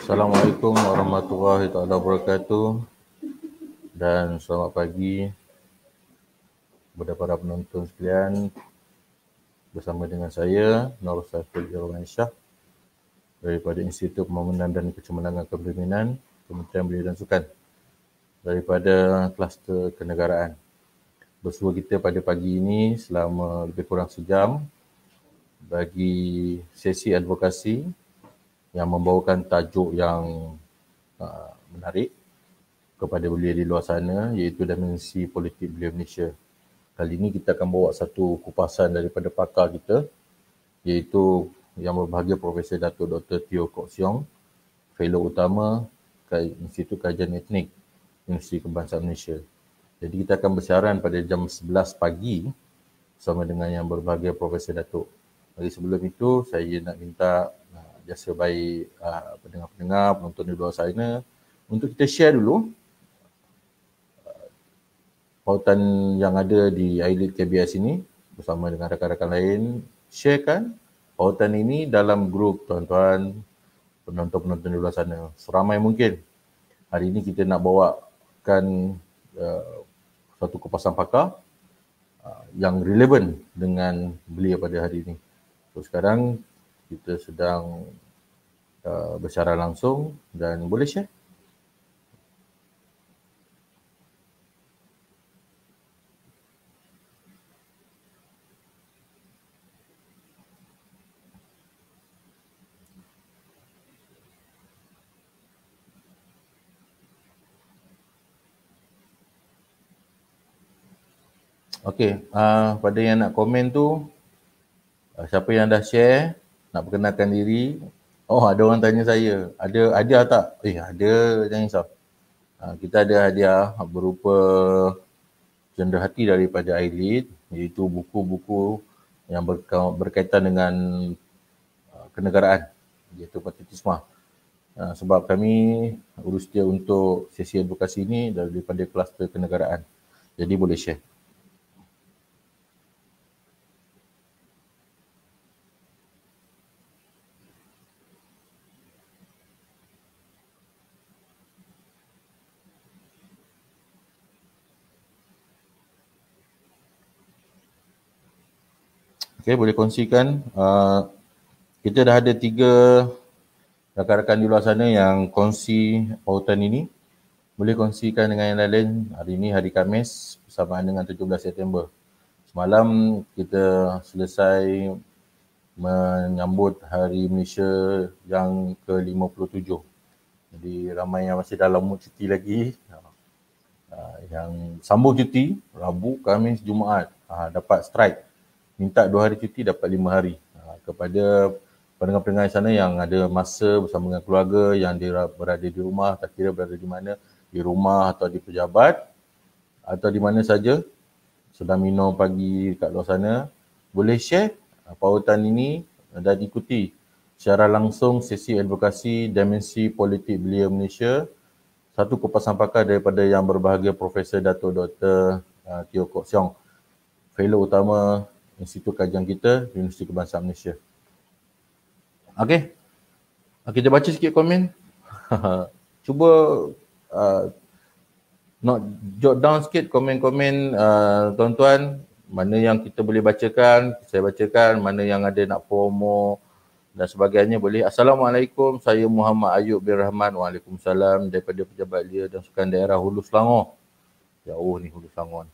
Assalamualaikum warahmatullahi wabarakatuh dan selamat pagi kepada para penonton sekalian. Bersama dengan saya Nur Saiful Irwan Shah daripada Institut Pembangunan dan Kecemerlangan Kepimpinan, Kementerian Belia dan Sukan daripada kluster kenegaraan. Bersua kita pada pagi ini selama lebih kurang sejam bagi sesi advokasi yang membawakan tajuk yang menarik kepada belia di luar sana, iaitu dimensi politik belia Malaysia. Kali ini kita akan bawa satu kupasan daripada pakar kita, iaitu yang berbahagia Profesor Dato' Dr. Teo Kok Siong, Fellow Utama Institut Kajian Etnik Universiti Kebangsaan Malaysia. Jadi kita akan bersiaran pada jam 11 pagi bersama dengan yang berbahagia Profesor Dato'. Jadi sebelum itu, saya nak minta jasa baik pendengar-pendengar, penonton di luar sana, untuk kita share dulu pautan yang ada di iLead KBS ini bersama dengan rakan-rakan lain. Sharekan pautan ini dalam grup tuan-tuan penonton-penonton di luar sana seramai mungkin. Hari ini kita nak bawakan satu kupasan pakar yang relevan dengan belia pada hari ini. So sekarang kita sedang bersiaran langsung dan boleh share. Okey, pada yang nak komen tu, siapa yang dah share, nak perkenalkan diri. Oh, ada orang tanya saya, ada hadiah tak? Ada, jangan risau. Kita ada hadiah berupa cenderahati daripada iLead, iaitu buku-buku yang berkaitan dengan kenegaraan, iaitu patriotisme. Sebab kami urus dia untuk sesi advokasi ini daripada kluster kenegaraan. Jadi boleh share. Okey, boleh kongsikan. Kita dah ada 3 rakan-rakan di luar sana yang kongsi pautan ini. Boleh kongsikan dengan yang lain. Hari ini hari Khamis bersamaan dengan 17 September. Semalam kita selesai menyambut Hari Malaysia yang ke-57. Jadi ramai yang masih dalam mood cuti lagi. Yang sambung cuti, Rabu, Khamis, Jumaat. Dapat strike. Minta 2 hari cuti, dapat 5 hari. Kepada pendengar-pendengar sana yang ada masa bersama dengan keluarga, yang dia berada di rumah, tak kira berada di mana, di rumah atau di pejabat, atau di mana saja, sedang minum pagi kat luar sana, boleh share pautan ini dan ikuti secara langsung sesi advokasi dimensi politik belia Malaysia, satu kupasan pakar daripada yang berbahagia Profesor Dato' Dr. Teo Kok Siong, Fellow Utama Institut Kajian kita Universiti Kebangsaan Malaysia. Okey, kita baca sikit komen. Cuba nak jot down sikit komen-komen tuan-tuan, mana yang kita boleh bacakan, saya bacakan, mana yang ada nak promo dan sebagainya boleh. Assalamualaikum, saya Muhammad Ayub bin Rahman. Waalaikumsalam, daripada Pejabat Belia dan Sukan Daerah Hulu Selangor. Jauh ni Hulu Selangor.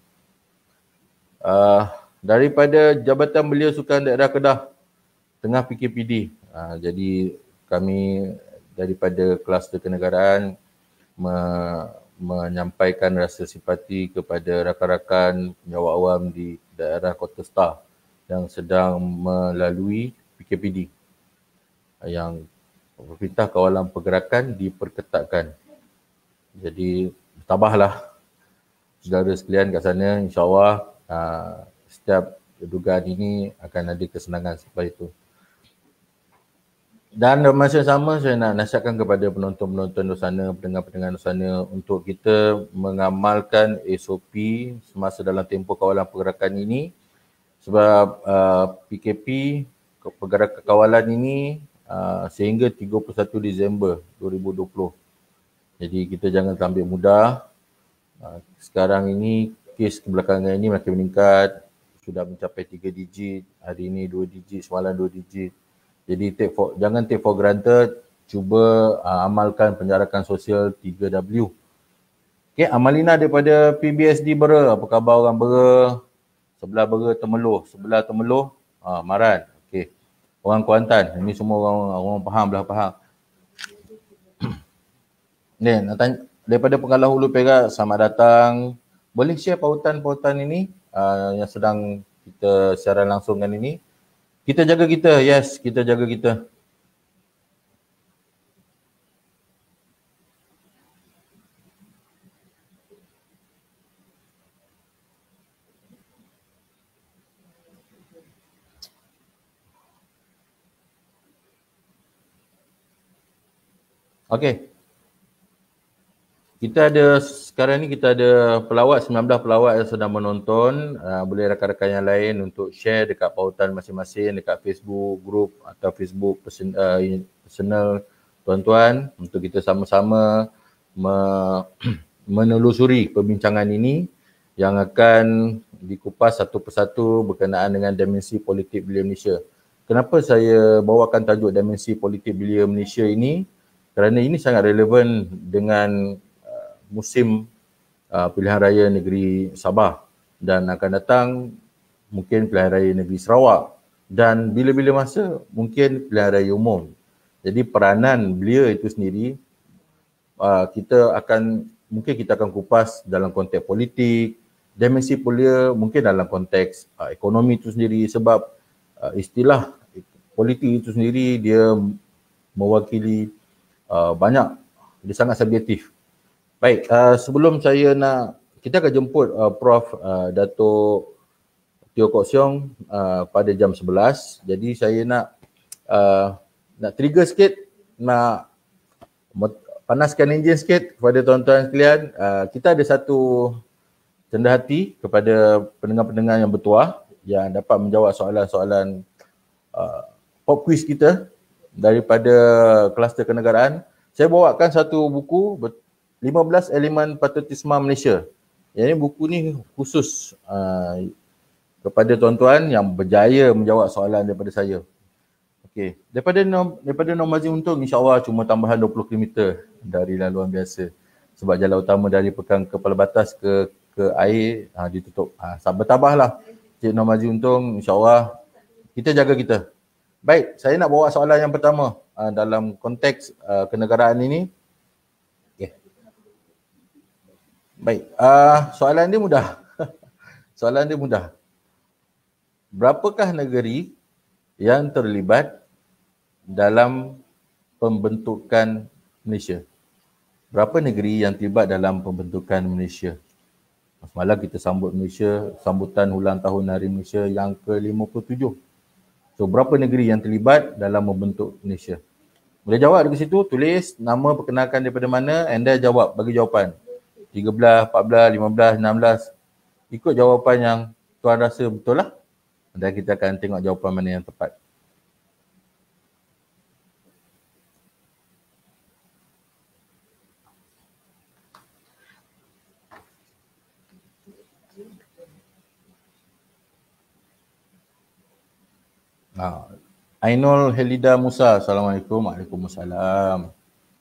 Daripada Jabatan Belia Sukan Daerah Kedah Tengah PKPD. Jadi kami daripada kluster kenegaraan menyampaikan rasa simpati kepada rakan-rakan penjawat awam di daerah Kota Star yang sedang melalui PKPD yang Perintah Kawalan Pergerakan diperketatkan. Jadi tabahlah saudara sekalian kat sana, insya-Allah setiap dugaan ini akan ada kesenangan selepas itu. Dan dalam masa yang sama, saya nak nasihatkan kepada penonton-penonton di sana, pendengar-pendengar di sana, untuk kita mengamalkan SOP semasa dalam tempoh kawalan pergerakan ini. Sebab PKP, pergerakan kawalan ini sehingga 31 Disember 2020. Jadi kita jangan ambil mudah. Sekarang ini kes kebelakangan ini makin meningkat, sudah mencapai 3 digit, hari ini 2 digit, semalam 2 digit. Jadi jangan take for granted, cuba amalkan penjarakan sosial 3W. Okay, Amalina daripada PBSD Bera, apa khabar orang Bera? Sebelah Bera Temeloh, sebelah Temeloh Maran. Okay. Orang Kuantan, ini semua orang faham, belah faham. Ni, nak tanya, daripada Penggalan Hulu Perak, selamat datang. Boleh share pautan-pautan ini yang sedang kita siaran langsungkan ini? Kita jaga kita, yes, kita jaga kita. Okey. Kita ada, sekarang ni kita ada pelawat, 19 pelawat yang sedang menonton. Boleh rakan-rakan yang lain untuk share dekat pautan masing-masing, dekat Facebook group atau Facebook personal tuan-tuan, untuk kita sama-sama menelusuri perbincangan ini yang akan dikupas satu persatu berkenaan dengan dimensi politik belia Malaysia. Kenapa saya bawakan tajuk dimensi politik belia Malaysia ini? Kerana ini sangat relevan dengan musim pilihan raya negeri Sabah, dan akan datang mungkin pilihan raya negeri Sarawak, dan bila-bila masa mungkin pilihan raya umum. Jadi peranan belia itu sendiri mungkin kita akan kupas dalam konteks politik, dimensi belia mungkin dalam konteks ekonomi itu sendiri, sebab istilah politik itu sendiri dia mewakili banyak, dia sangat subjektif. Baik, sebelum kita akan jemput Prof Datuk Teo Kok Siong pada jam 11. Jadi saya nak trigger sikit, nak panaskan enjin sikit kepada tuan-tuan sekalian. Kita ada satu rendah hati kepada pendengar-pendengar yang bertuah yang dapat menjawab soalan-soalan pop quiz kita daripada kluster kenegaraan. Saya bawakan satu buku, 15 Elemen Patriotisme Malaysia. Yang ini buku ni khusus kepada tuan-tuan yang berjaya menjawab soalan daripada saya. Okey, daripada North Mazin Untung, insya-Allah cuma tambahan 20 km dari laluan biasa. Sebab jalan utama dari Pekan Kepala Batas ke air ditutup. Bertabahlah Cik North Mazin Untung, insya-Allah kita jaga kita. Baik, saya nak bawa soalan yang pertama dalam konteks kenegaraan ini. Baik, soalan dia mudah. Soalan dia mudah. Berapakah negeri yang terlibat dalam pembentukan Malaysia? Berapa negeri yang terlibat dalam pembentukan Malaysia? Semalam kita sambut Malaysia, sambutan ulang tahun Hari Malaysia yang ke-57. So, berapa negeri yang terlibat dalam membentuk Malaysia? Boleh jawab dekat situ, tulis nama, perkenalkan daripada mana, and then jawab, bagi jawapan. 13, 14, 15, 16. Ikut jawapan yang tuan rasa betul lah. Dan kita akan tengok jawapan mana yang tepat. Ainul Helida Musa, Assalamualaikum. Waalaikumsalam.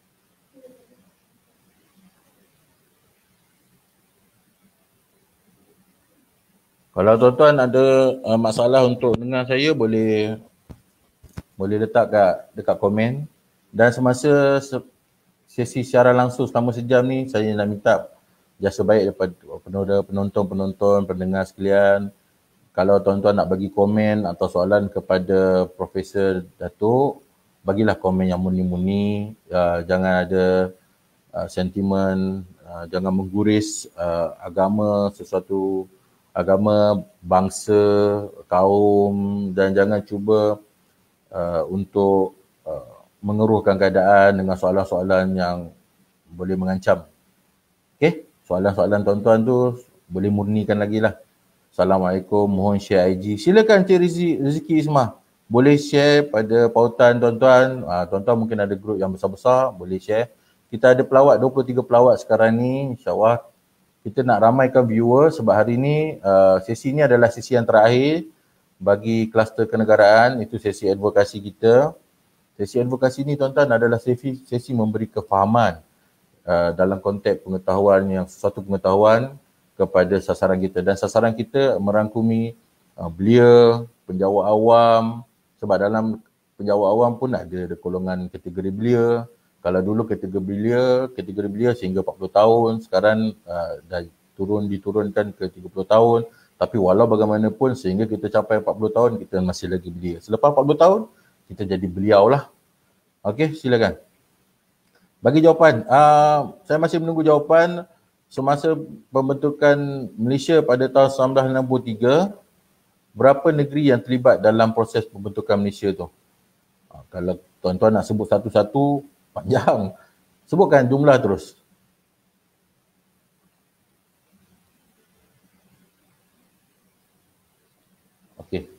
Kalau tuan-tuan ada masalah untuk dengar saya, boleh letak dekat komen. Dan semasa sesi siaran langsung selama sejam ni, saya nak minta jasa baik daripada penonton, pendengar sekalian. Kalau tuan-tuan nak bagi komen atau soalan kepada Profesor Datuk, bagilah komen yang murni-murni. Jangan ada sentimen, jangan mengguris agama, bangsa, kaum, dan jangan cuba untuk mengeruhkan keadaan dengan soalan-soalan yang boleh mengancam. Okey, soalan-soalan tuan-tuan tu boleh murnikan lagi lah. Assalamualaikum, mohon share IG. Silakan Cik Rezeki Ismah. boleh share pada pautan tuan-tuan. Tuan-tuan mungkin ada grup yang besar-besar, boleh share. Kita ada pelawat, 23 pelawat sekarang ni. InsyaAllah kita nak ramaikan viewer sebab hari ni sesi ni adalah sesi yang terakhir bagi kluster kenegaraan. Itu sesi advokasi kita. Sesi advokasi ni tuan-tuan adalah sesi memberi kefahaman dalam konteks pengetahuan yang sesuatu pengetahuan kepada sasaran kita. Dan sasaran kita merangkumi belia, penjawat awam, sebab dalam penjawat awam pun ada golongan kategori belia. Kalau dulu kategori belia sehingga 40 tahun, sekarang dah diturunkan ke 30 tahun. Tapi walau bagaimanapun sehingga kita capai 40 tahun, kita masih lagi belia. Selepas 40 tahun, kita jadi beliau lah. Okey, silakan. Bagi jawapan, saya masih menunggu jawapan. Semasa pembentukan Malaysia pada tahun 1963, berapa negeri yang terlibat dalam proses pembentukan Malaysia tu? Kalau tuan-tuan nak sebut satu-satu, panjang. Sebutkan jumlah terus. Okey.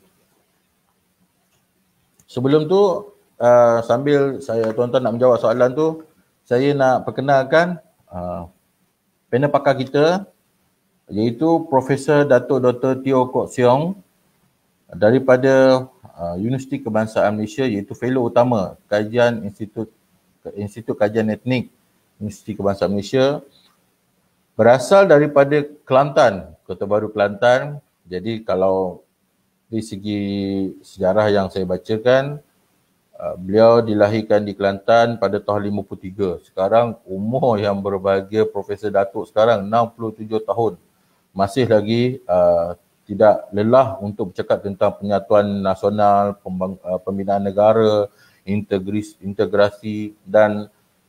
Sebelum tu, sambil tuan-tuan nak menjawab soalan tu, saya nak perkenalkan panel pakar kita, iaitu Profesor Datuk Dr. Teo Kok Siong daripada Universiti Kebangsaan Malaysia, iaitu Fellow Utama Kajian Institut Kajian Etnik Universiti Kebangsaan Malaysia. Berasal daripada Kelantan, Kota Baru Kelantan. Jadi kalau dari segi sejarah yang saya bacakan, beliau dilahirkan di Kelantan pada tahun 53. Sekarang umur yang berbahagia Profesor Datuk sekarang 67 tahun. Masih lagi tidak lelah untuk bercakap tentang penyatuan nasional, pembinaan negara, integrasi, dan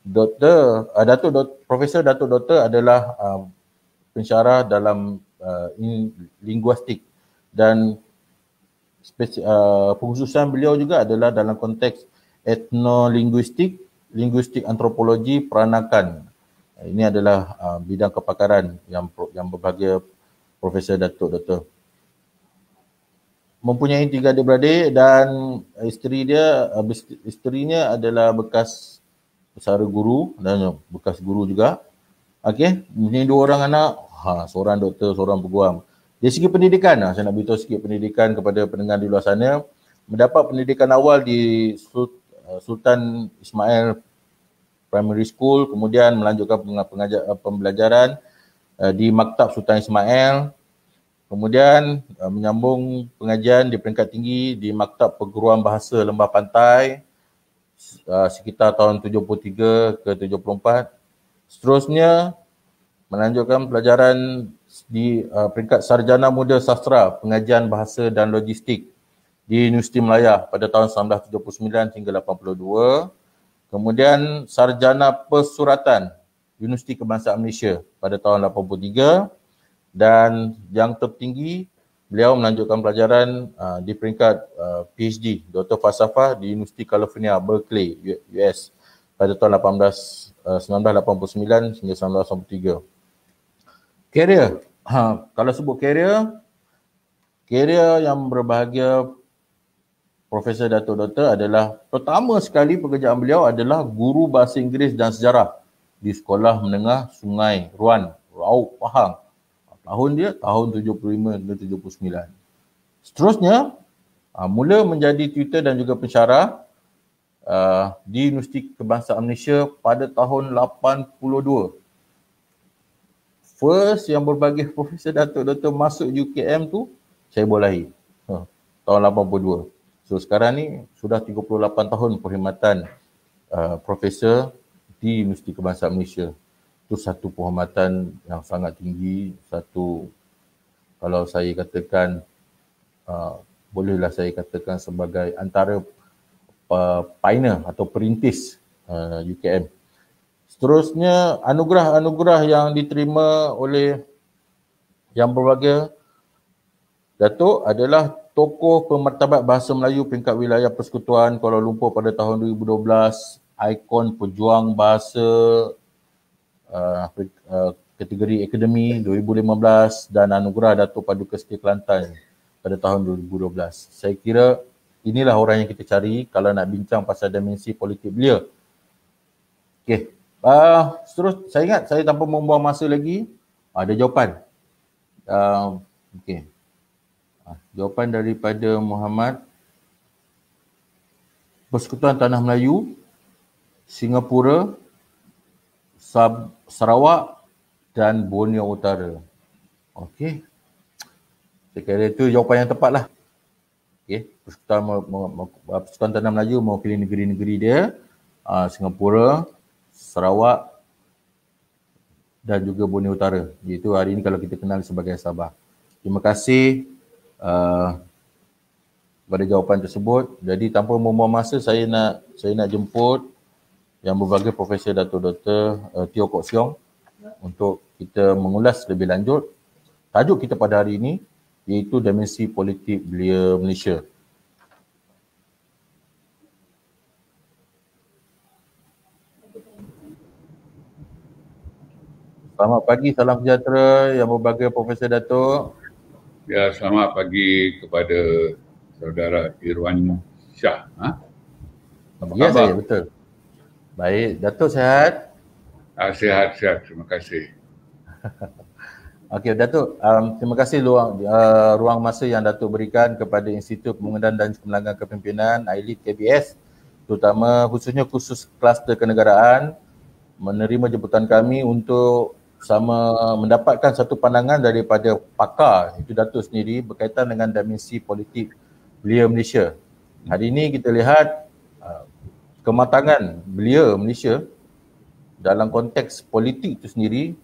Profesor Datuk Doktor adalah pensyarah dalam linguistik, dan pengkhususan beliau juga adalah dalam konteks etnolinguistik, linguistik antropologi peranakan. Ini adalah bidang kepakaran yang berbahagia Profesor Datuk Doktor. Mempunyai 3 adik-beradik dan isterinya adalah bekas pesara guru dan bekas guru juga. Okey, mempunyai 2 orang anak, seorang doktor, seorang peguam. Dari segi pendidikan, saya nak beritahu sikit pendidikan kepada pendengar di luar sana. Mendapat pendidikan awal di Sultan Ismail Primary School, kemudian melanjutkan pembelajaran di Maktab Sultan Ismail, kemudian menyambung pengajian di peringkat tinggi di Maktab Perguruan Bahasa Lembah Pantai sekitar tahun 73 ke 74. Seterusnya melanjutkan pelajaran di peringkat Sarjana Muda Sastra Pengajian Bahasa dan Logistik di Universiti Melaya pada tahun 1979 hingga 82. Kemudian Sarjana Persuratan Universiti Kebangsaan Malaysia pada tahun 83, dan yang tertinggi beliau melanjutkan pelajaran di peringkat PhD Doktor Falsafah di Universiti California Berkeley, US pada tahun 1989 hingga 1993. Karier, kalau sebut karier yang berbahagia Profesor Datuk Doktor adalah, pertama sekali pekerjaan beliau adalah guru bahasa Inggeris dan sejarah di Sekolah Menengah Sungai Ruan, Raub, Pahang. Tahun 75 hingga 79. Seterusnya, mula menjadi tutor dan juga pensyarah di Universiti Kebangsaan Malaysia pada tahun 82. First yang berbahagia Profesor Datuk Doktor masuk UKM tu, saya bolehi tahun 82. So sekarang ni sudah 38 tahun perkhidmatan Profesor di Universiti Kebangsaan Malaysia. Itu satu penghormatan yang sangat tinggi, satu, kalau saya katakan, bolehlah saya katakan sebagai antara pioneer atau perintis UKM. Seterusnya, anugerah-anugerah yang diterima oleh yang berbahagia Datuk adalah tokoh pemertabat bahasa Melayu peringkat wilayah Persekutuan Kuala Lumpur pada tahun 2012, ikon pejuang bahasa kategori akademi 2015, dan anugerah Datuk Paduka Setia Kelantan pada tahun 2012. Saya kira inilah orang yang kita cari kalau nak bincang pasal dimensi politik belia. Okey. Terus saya ingat saya tanpa membuang masa lagi, ada jawapan. Okey. Jawapan daripada Muhammad. Persekutuan Tanah Melayu, Singapura, Sarawak dan Borneo Utara. Okey. Saya kira itu jawapan yang tepat lah. Okey. Persekutuan Tanah Melayu mewakili negeri-negeri dia, Singapura, Sarawak dan juga Borneo Utara. Iaitu hari ini kalau kita kenal sebagai Sabah. Terima kasih pada jawapan tersebut. Jadi tanpa membuang masa, saya nak jemput Yang Berbahagia Profesor Dato' Dr. Teo Kok Siong untuk kita mengulas lebih lanjut tajuk kita pada hari ini, iaitu dimensi politik belia Malaysia. Selamat pagi, salam sejahtera Yang Berbahagia Profesor Dato'. Ya, selamat pagi kepada saudara Irwan Shah. Apa khabar? Saya betul. Baik, Dato' sihat? Sihat, terima kasih. Okey, Dato', terima kasih ruang masa yang Dato' berikan kepada Institut Pengurusan dan Cemerlangan Kepimpinan AILID KBS, terutama khususnya khusus kluster kenegaraan, menerima jemputan kami untuk sama mendapatkan satu pandangan daripada pakar, itu Dato' sendiri, berkaitan dengan dimensi politik belia Malaysia. Hari ini kita lihat kematangan belia Malaysia dalam konteks politik itu sendiri.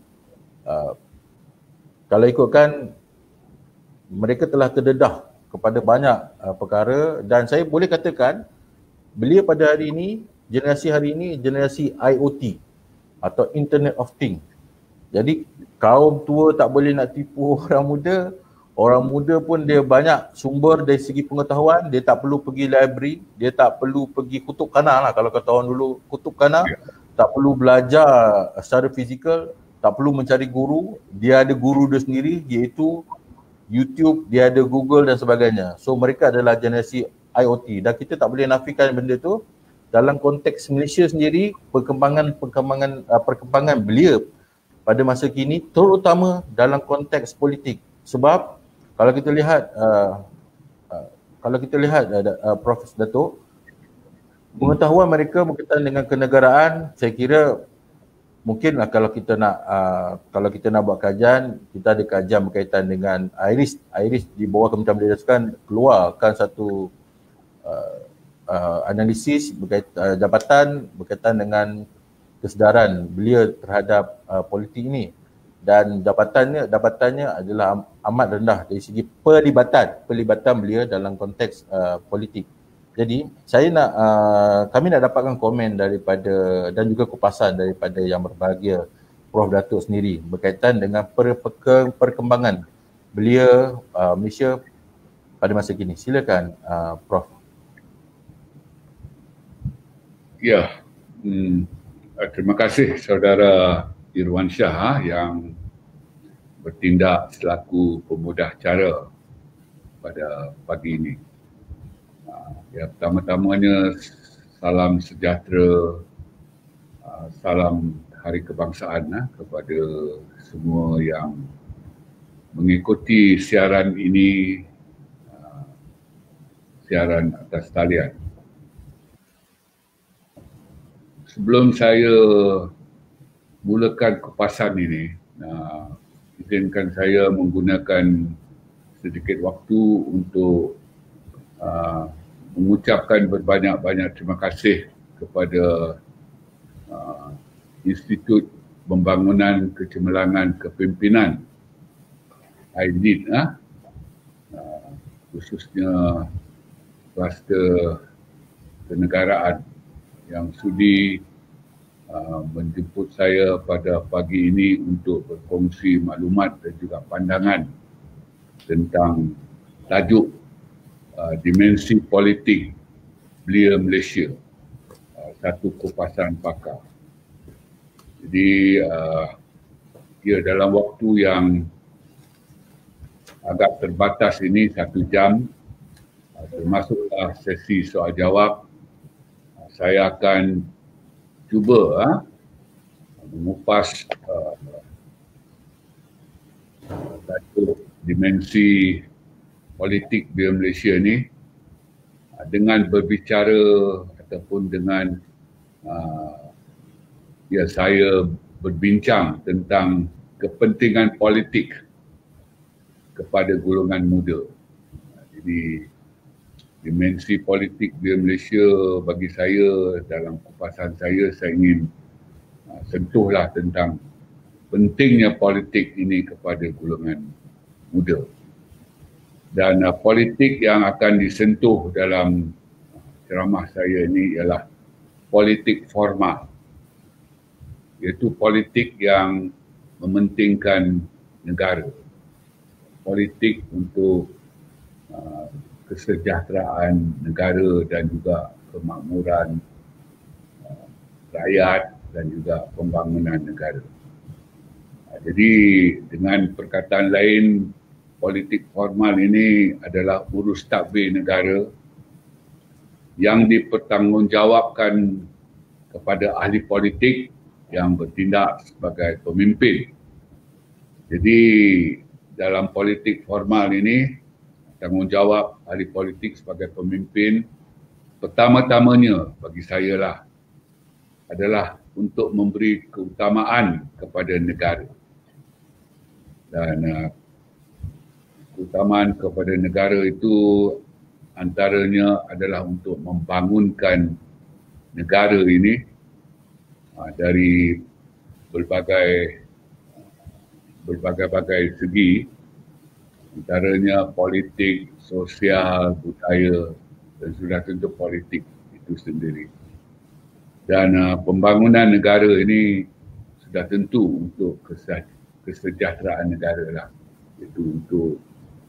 Kalau ikutkan, mereka telah terdedah kepada banyak perkara, dan saya boleh katakan belia pada hari ini, generasi hari ini, generasi IoT atau Internet of Things. Jadi kaum tua tak boleh nak tipu orang muda pun dia banyak sumber dari segi pengetahuan, dia tak perlu pergi library, dia tak perlu pergi kutub kana lah, kalau kata orang dulu kutub kana, tak perlu belajar secara fizikal, tak perlu mencari guru, dia ada guru dia sendiri, iaitu YouTube, dia ada Google dan sebagainya. So mereka adalah generasi IoT, dan kita tak boleh nafikan benda tu. Dalam konteks Malaysia sendiri, perkembangan belia pada masa kini, terutama dalam konteks politik. Sebab kalau kita lihat Prof. Dato', pengetahuan mereka berkaitan dengan kenegaraan, saya kira mungkinlah kalau kita nak buat kajian, kita ada kajian berkaitan dengan IRIS di bawah Kementerian Belia dan Sukan keluarkan satu analisis jabatan berkaitan dengan kesedaran belia terhadap politik ini, dan dapatannya adalah amat rendah dari segi pelibatan belia dalam konteks politik. Jadi kami nak dapatkan komen daripada dan juga kupasan daripada Yang Berbahagia Prof. Dato' sendiri berkaitan dengan perkembangan belia Malaysia pada masa kini. Silakan Prof. Ya, terima kasih saudara Irwan Shah yang bertindak selaku pemudah cara pada pagi ini. Ya, pertama-tamanya salam sejahtera, salam Hari Kebangsaan kepada semua yang mengikuti siaran ini, siaran atas talian. Sebelum saya mulakan kupasan ini, izinkan saya menggunakan sedikit waktu untuk mengucapkan berbanyak-banyak terima kasih kepada Institut Pembangunan Kecemerlangan Kepimpinan AILID, khususnya kluster kenegaraan yang sudi menjemput saya pada pagi ini untuk berkongsi maklumat dan juga pandangan tentang tajuk dimensi politik belia Malaysia, satu kupasan pakar. Jadi dalam waktu yang agak terbatas ini, 1 jam, Termasuklah sesi soal jawab. Saya akan cuba mengupas satu dimensi politik di Malaysia ni dengan berbicara ataupun dengan saya berbincang tentang kepentingan politik kepada golongan muda. Jadi dimensi politik di Malaysia bagi saya, dalam kupasan saya ingin sentuhlah tentang pentingnya politik ini kepada golongan muda. Dan politik yang akan disentuh dalam ceramah saya ini ialah politik formal, iaitu politik yang mementingkan negara, politik untuk kesejahteraan negara dan juga kemakmuran rakyat dan juga pembangunan negara. Jadi dengan perkataan lain, politik formal ini adalah urus tadbir negara yang dipertanggungjawabkan kepada ahli politik yang bertindak sebagai pemimpin. Jadi dalam politik formal ini, tanggungjawab ahli politik sebagai pemimpin pertama-tamanya bagi saya lah adalah untuk memberi keutamaan kepada negara. Dan keutamaan kepada negara itu antaranya adalah untuk membangunkan negara ini dari berbagai segi, antaranya politik, sosial, budaya dan sudah tentu politik itu sendiri. Dan pembangunan negara ini sudah tentu untuk kesejahteraan negara lah, itu untuk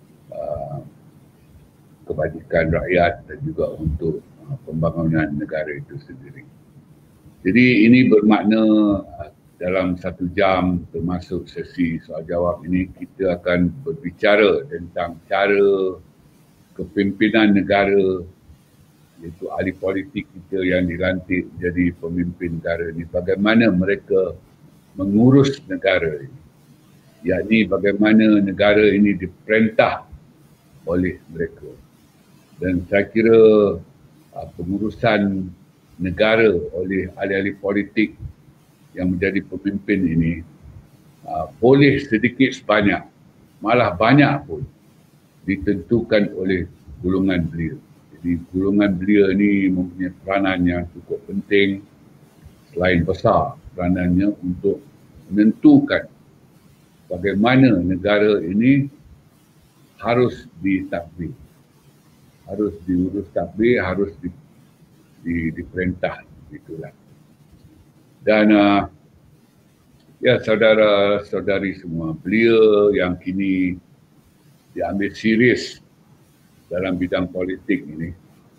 kebajikan rakyat dan juga untuk pembangunan negara itu sendiri. Jadi ini bermakna dalam 1 jam termasuk sesi soal jawab ini kita akan berbicara tentang cara kepimpinan negara, iaitu ahli politik kita yang dilantik menjadi pemimpin negara ini, bagaimana mereka mengurus negara ini, yakni bagaimana negara ini diperintah oleh mereka. Dan saya kira pengurusan negara oleh ahli-ahli politik yang menjadi pemimpin ini boleh sedikit sebanyak, malah banyak pun ditentukan oleh golongan belia. Jadi golongan belia ini mempunyai peranan yang cukup penting, selain besar peranannya untuk menentukan bagaimana negara ini harus ditadbir, harus diurus tadbir, harus diperintah, itulah. Dan saudara-saudari semua, belia yang kini diambil serius dalam bidang politik ini,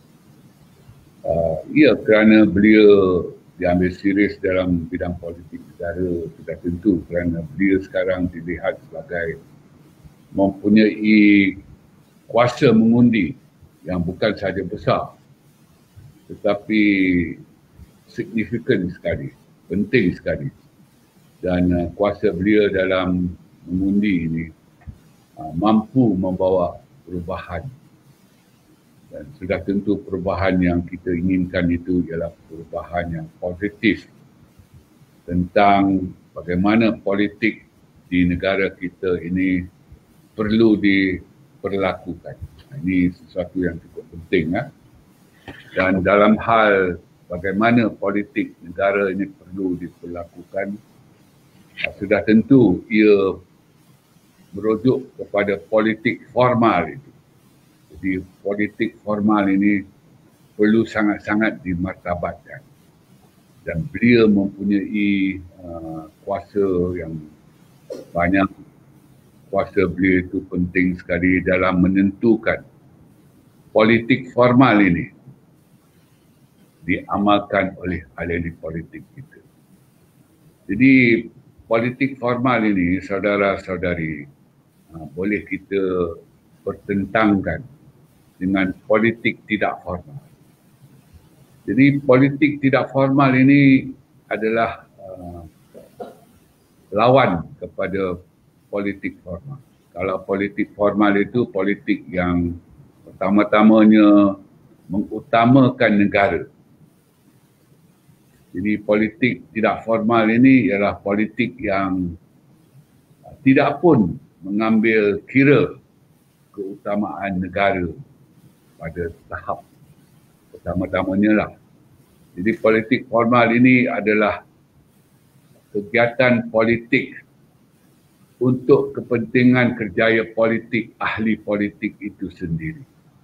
kerana belia diambil serius dalam bidang politik negara sudah tentu kerana belia sekarang dilihat sebagai mempunyai kuasa mengundi yang bukan sahaja besar tetapi signifikan sekali, penting sekali. Dan kuasa belia dalam mengundi ini mampu membawa perubahan. Dan sudah tentu perubahan yang kita inginkan itu ialah perubahan yang positif tentang bagaimana politik di negara kita ini perlu diperlakukan. Ini sesuatu yang cukup penting. Dan dalam hal bagaimana politik negara ini perlu diperlakukan, sudah tentu ia merujuk kepada politik formal itu. Jadi politik formal ini perlu sangat-sangat dimartabatkan. Dan belia mempunyai kuasa yang banyak. Kuasa belia itu penting sekali dalam menentukan politik formal ini diamalkan oleh ahli politik kita. Jadi politik formal ini, saudara-saudari, boleh kita pertentangkan dengan politik tidak formal. Jadi politik tidak formal ini adalah lawan kepada politik formal. Kalau politik formal itu politik yang pertama-tamanya mengutamakan negara. Jadi politik tidak formal ini ialah politik yang tidak pun mengambil kira keutamaan negara pada tahap pertama-tamanya lah. Jadi politik formal ini adalah kegiatan politik untuk kepentingan kerjaya politik ahli politik itu sendiri.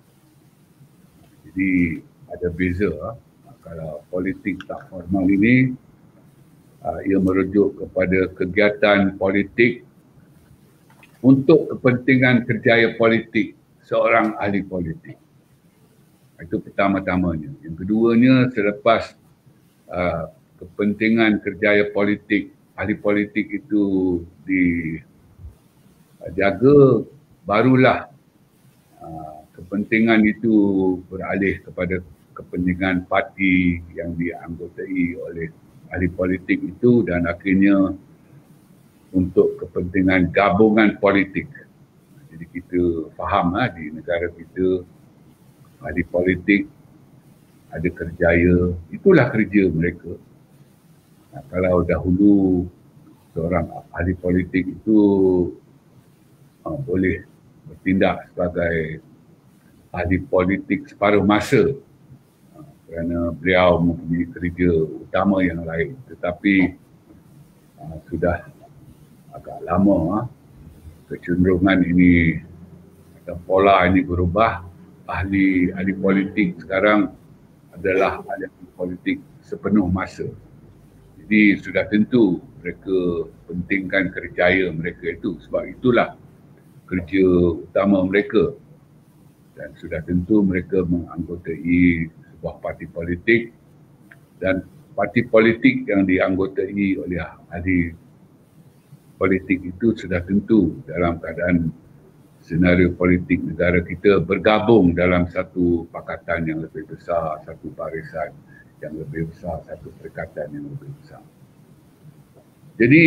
Jadi ada beza. Kalau politik tak formal ini, ia merujuk kepada kegiatan politik untuk kepentingan kerjaya politik seorang ahli politik. Itu pertama-tamanya. Yang keduanya, selepas kepentingan kerjaya politik, ahli politik itu dijaga, barulah kepentingan itu beralih kepada kepentingan parti yang dianggotai oleh ahli politik itu dan akhirnya untuk kepentingan gabungan politik. Jadi kita faham di negara kita ahli politik ada kerjaya, itulah kerja mereka. Kalau dahulu seorang ahli politik itu boleh bertindak sebagai ahli politik separuh masa kerana beliau mempunyai kerja utama yang lain. Tetapi sudah agak lama kecenderungan ini atau pola ini berubah. Ahli politik sekarang adalah ahli politik sepenuh masa. Jadi sudah tentu mereka pentingkan kerjaya mereka itu, sebab itulah kerja utama mereka. Dan sudah tentu mereka menganggotai sebuah parti politik dan parti politik yang dianggotai oleh ahli politik itu sudah tentu dalam keadaan senario politik negara kita bergabung dalam satu pakatan yang lebih besar, satu barisan yang lebih besar, satu perikatan yang lebih besar. Jadi,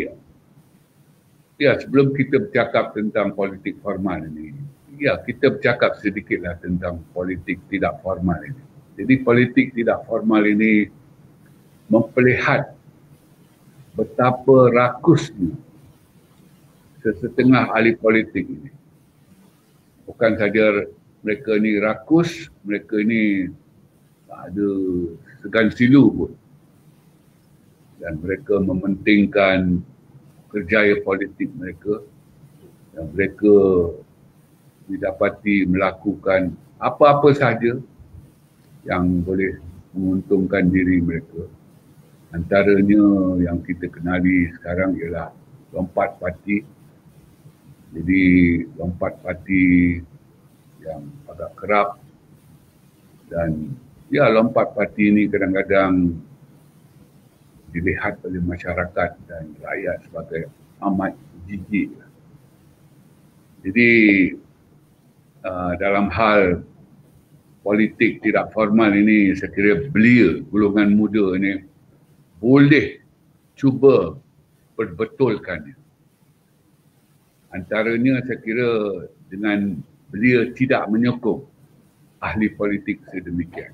ya sebelum kita bercakap tentang politik formal ini, ya kita bercakap sedikitlah tentang politik tidak formal ini. Jadi politik tidak formal ini memperlihat betapa rakusnya sesetengah ahli politik ini. Bukan saja mereka ni rakus, mereka ni tak ada segan silu pun. Dan mereka mementingkan kerjaya politik mereka. Dan mereka didapati melakukan apa-apa sahaja yang boleh menguntungkan diri mereka. Antaranya yang kita kenali sekarang ialah lompat parti. Jadi lompat parti yang agak kerap dan ya lompat parti ini kadang-kadang dilihat oleh masyarakat dan rakyat sebagai amat jijik. Jadi dalam hal politik tidak formal ini saya kira belia golongan muda ini boleh cuba perbetulkannya. Antaranya saya kira dengan belia tidak menyokong ahli politik sedemikian.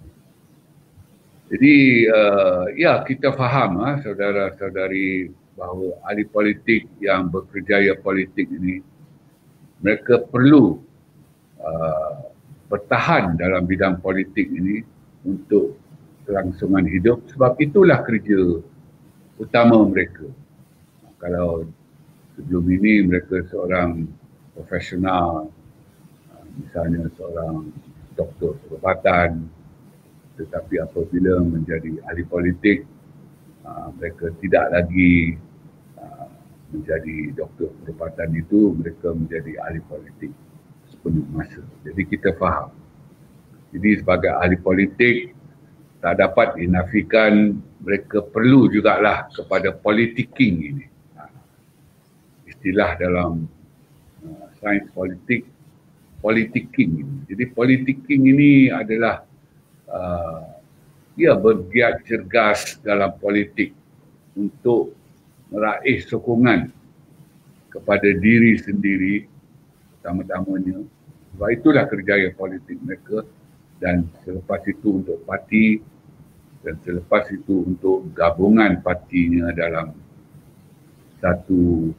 Jadi ya kita faham saudara-saudari bahawa ahli politik yang berkerjaya politik ini mereka perlu bertahan dalam bidang politik ini untuk kelangsungan hidup sebab itulah kerja utama mereka. Kalau sebelum ini mereka seorang profesional, misalnya seorang doktor perubatan, tetapi apabila menjadi ahli politik, mereka tidak lagi menjadi doktor perubatan itu, mereka menjadi ahli politik sepenuh masa. Jadi kita faham. Jadi sebagai ahli politik, tak dapat dinafikan mereka perlu jugalah kepada politiking ini. Istilah dalam sains politik politicking. Jadi politicking ini adalah dia bergiat cergas dalam politik untuk meraih sokongan kepada diri sendiri pertama-tamanya. Sebab itulah kerjaya politik mereka, dan selepas itu untuk parti, dan selepas itu untuk gabungan partinya dalam satu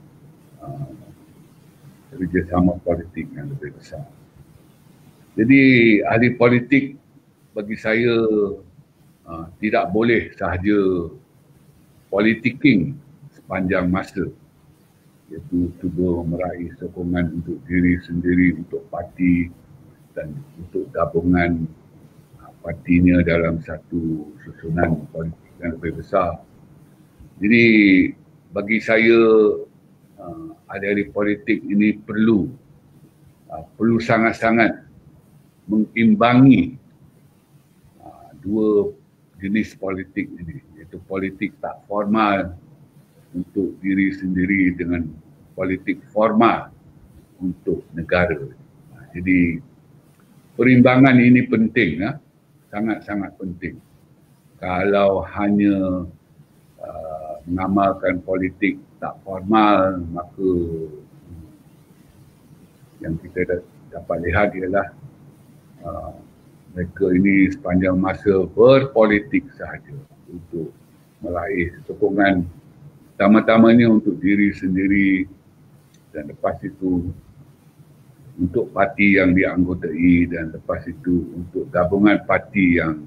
kerjasama politik yang lebih besar. Jadi ahli politik bagi saya tidak boleh sahaja politicking sepanjang masa, iaitu cuba meraih sokongan untuk diri sendiri, untuk parti dan untuk gabungan partinya dalam satu susunan politik yang lebih besar. Jadi bagi saya ahli politik ini perlu sangat-sangat mengimbangi dua jenis politik ini, iaitu politik tak formal untuk diri sendiri dengan politik formal untuk negara. Jadi perimbangan ini penting, sangat-sangat penting. Kalau hanya mengamalkan politik tak formal, maka yang kita dapat lihat ialah mereka ini sepanjang masa berpolitik sahaja untuk meraih sokongan, pertama-tamanya untuk diri sendiri, dan lepas itu untuk parti yang dianggotai, dan lepas itu untuk gabungan parti yang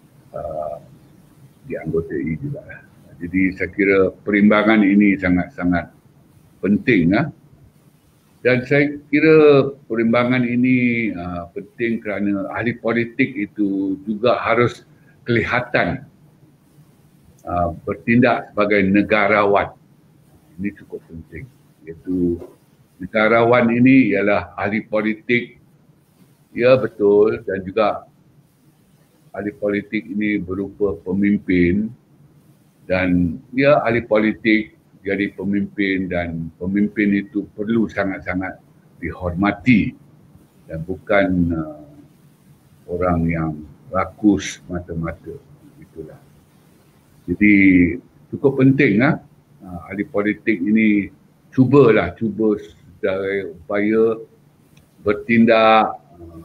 dianggotai juga. Jadi saya kira perimbangan ini sangat-sangat penting. Dan saya kira perimbangan ini penting kerana ahli politik itu juga harus kelihatan bertindak sebagai negarawan. Ini cukup penting. Iaitu negarawan ini ialah ahli politik, ya betul, dan juga ahli politik ini berupa pemimpin, dan ya ahli politik jadi pemimpin, dan pemimpin itu perlu sangat-sangat dihormati dan bukan orang yang rakus mata-mata. Itulah. Jadi cukup penting ahli politik ini cuba secara upaya bertindak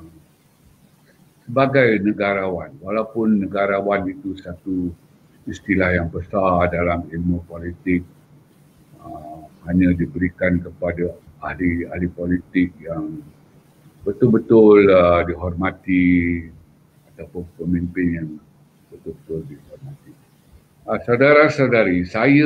sebagai negarawan, walaupun negarawan itu satu istilah yang besar dalam ilmu politik, hanya diberikan kepada ahli politik yang betul-betul dihormati ataupun pemimpin yang betul-betul dihormati. Saudara-saudari, saya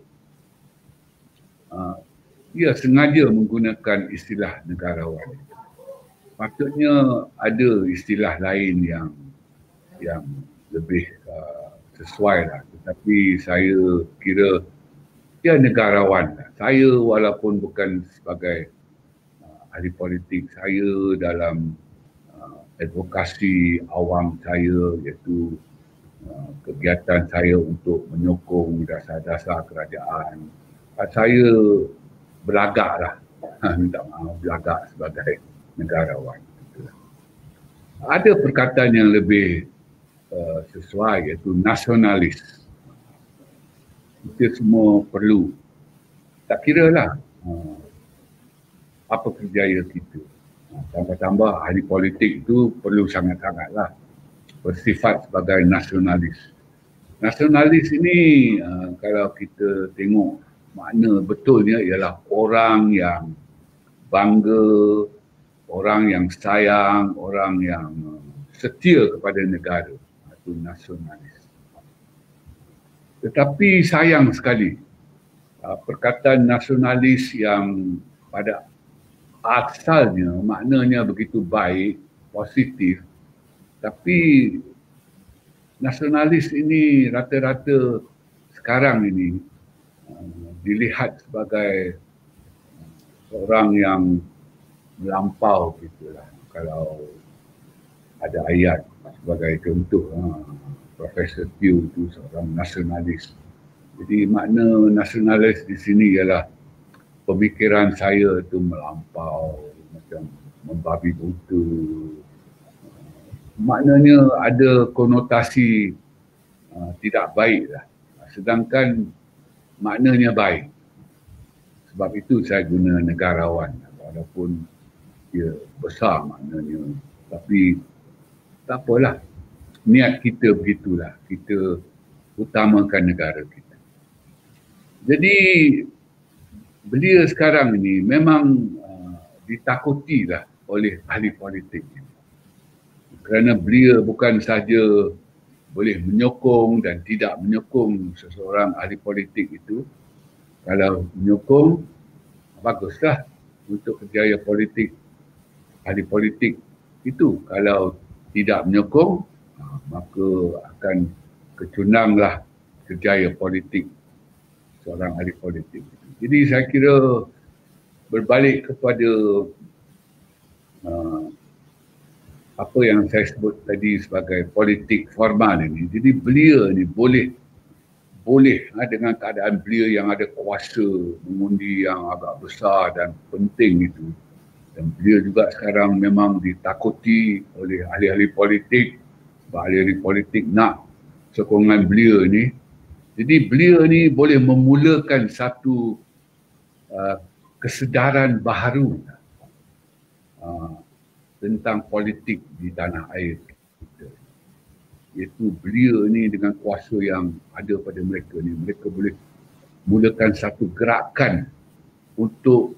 sengaja menggunakan istilah negarawan. Patutnya ada istilah lain yang lebih sesuai lah. Tetapi saya kira negarawan. Saya walaupun bukan sebagai ahli politik, saya dalam advokasi awam saya, iaitu kegiatan saya untuk menyokong dasar-dasar kerajaan, saya berlagaklah, minta maaf, berlagak sebagai negarawan. Ada perkataan yang lebih sesuai, iaitu nasionalis. Kita semua perlu, tak kira lah apa kerjaya kita. Tambah-tambah ahli politik itu perlu sangat-sangatlah bersifat sebagai nasionalis. Nasionalis ini kalau kita tengok makna betulnya ialah orang yang bangga, orang yang sayang, orang yang setia kepada negara. Itu nasionalis. Tetapi sayang sekali, perkataan nasionalis yang pada asalnya maknanya begitu baik, positif, tapi nasionalis ini rata-rata sekarang ini dilihat sebagai orang yang melampau gitulah. Kalau ada ayat sebagai contoh, Profesor Teo itu seorang nasionalis. Jadi makna nasionalis di sini ialah pemikiran saya itu melampau, macam membabi buta, maknanya ada konotasi tidak baik lah. Sedangkan maknanya baik. Sebab itu saya guna negarawan, walaupun dia besar maknanya. Tapi tak apalah, niat kita begitulah, kita utamakan negara kita. Jadi belia sekarang ini memang ditakutilah oleh ahli politik. Kerana belia bukan saja boleh menyokong dan tidak menyokong seseorang ahli politik itu. Kalau menyokong, baguslah untuk kerjaya politik ahli politik itu. Kalau tidak menyokong, maka akan kecundanglah kerjaya politik seorang ahli politik. Jadi saya kira berbalik kepada apa yang saya sebut tadi sebagai politik formal ini. Jadi belia ni boleh dengan keadaan belia yang ada kuasa mengundi yang agak besar dan penting itu. Dan belia juga sekarang memang ditakuti oleh ahli-ahli politik. Ahli-ahli politik nak sokongan belia ni. Jadi belia ni boleh memulakan satu kesedaran baharu tentang politik di tanah air kita. Iaitu belia ni dengan kuasa yang ada pada mereka ni, mereka boleh mulakan satu gerakan untuk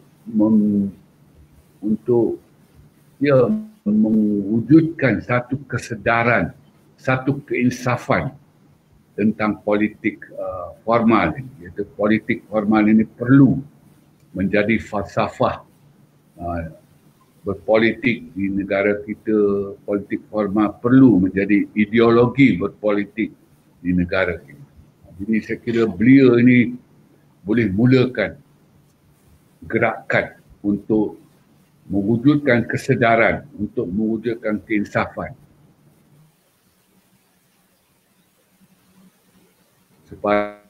mewujudkan satu kesedaran, satu keinsafan tentang politik formal ini. Iaitu politik formal ini perlu menjadi falsafah berpolitik di negara kita. Politik formal perlu menjadi ideologi berpolitik di negara kita. Jadi saya kira belia ini boleh mulakan gerakan untuk mewujudkan kesedaran, untuk mewujudkan keinsafan supaya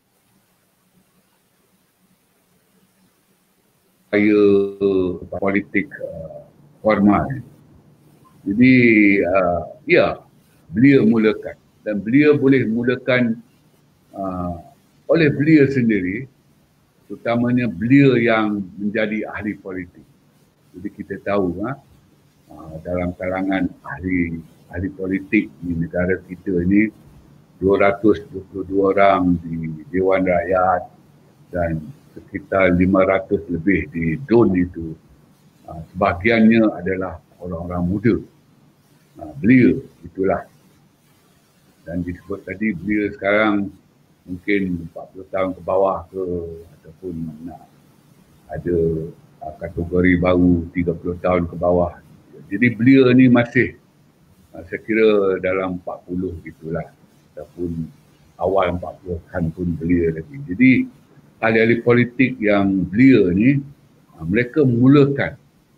politik formal. Jadi ya, belia mulakan, dan belia boleh mulakan oleh belia sendiri, terutamanya belia yang menjadi ahli politik. Jadi kita tahu dalam kalangan ahli politik di negara kita ini 222 orang di Dewan Rakyat dan sekitar 500 lebih di DUN itu. Sebahagiannya adalah orang-orang muda. Belia itulah. Dan disebut tadi belia sekarang mungkin 40 tahun ke bawah ke, ataupun nak ada kategori baru 30 tahun ke bawah. Jadi belia ni masih saya kira dalam 40 gitulah, ataupun awal 40-an pun belia lagi. Jadi ahli-ahli politik yang belia ni, mereka mulakan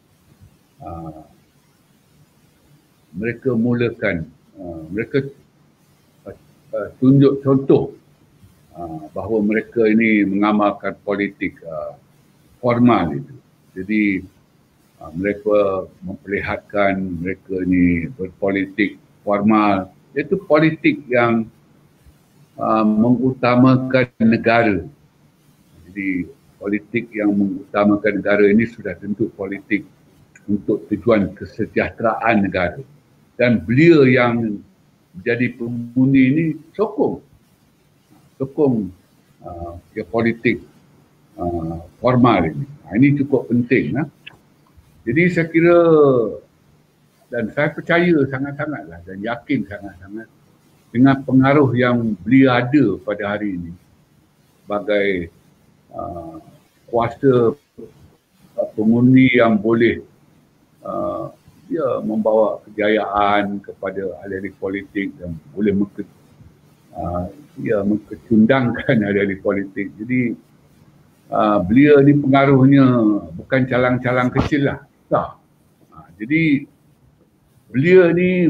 mereka tunjuk contoh bahawa mereka ini mengamalkan politik formal itu. Jadi mereka memperlihatkan mereka ini berpolitik formal, iaitu politik yang mengutamakan negara. Jadi politik yang mengutamakan negara ini sudah tentu politik untuk tujuan kesejahteraan negara. Dan belia yang menjadi pengundi ini sokong politik formal ini. Ini cukup penting. Jadi saya kira, dan saya percaya sangat-sangatlah dan yakin sangat-sangat dengan pengaruh yang belia ada pada hari ini sebagai kuasa pengundi yang boleh membawa kejayaan kepada ahli-ahli politik dan boleh mengkecundangkan ahli-ahli politik. Jadi belia ni pengaruhnya bukan calang-calang kecil lah. Jadi belia ni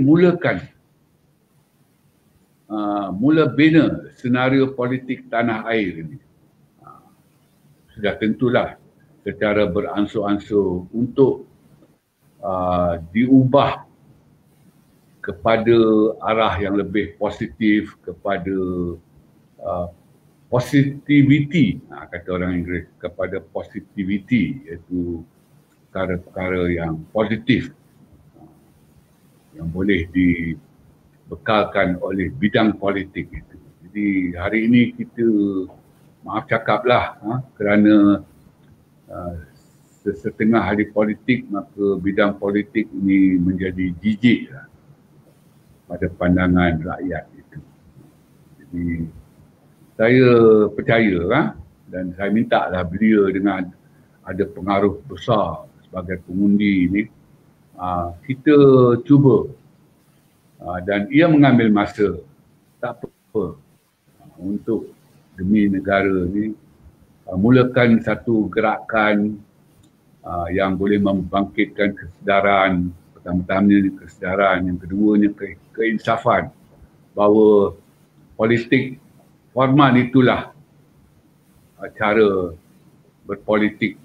mula bina senario politik tanah air ini. Sudah tentulah secara beransur-ansur untuk diubah kepada arah yang lebih positif, kepada positivity, kata orang Inggeris, kepada positivity, iaitu perkara-perkara yang positif yang boleh dibekalkan oleh bidang politik itu. Jadi hari ini kita maaf cakaplah kerana setengah ahli politik, maka bidang politik ini menjadi jijik pada pandangan rakyat itu. Jadi saya percaya dan saya minta lah beliau dengan ada pengaruh besar sebagai pengundi ini, kita cuba dan ia mengambil masa, tak apa, untuk demi negara ni mulakan satu gerakan yang boleh membangkitkan kesedaran, pertama-tamanya kesedaran, yang keduanya keinsafan bahawa politik formal itulah cara berpolitik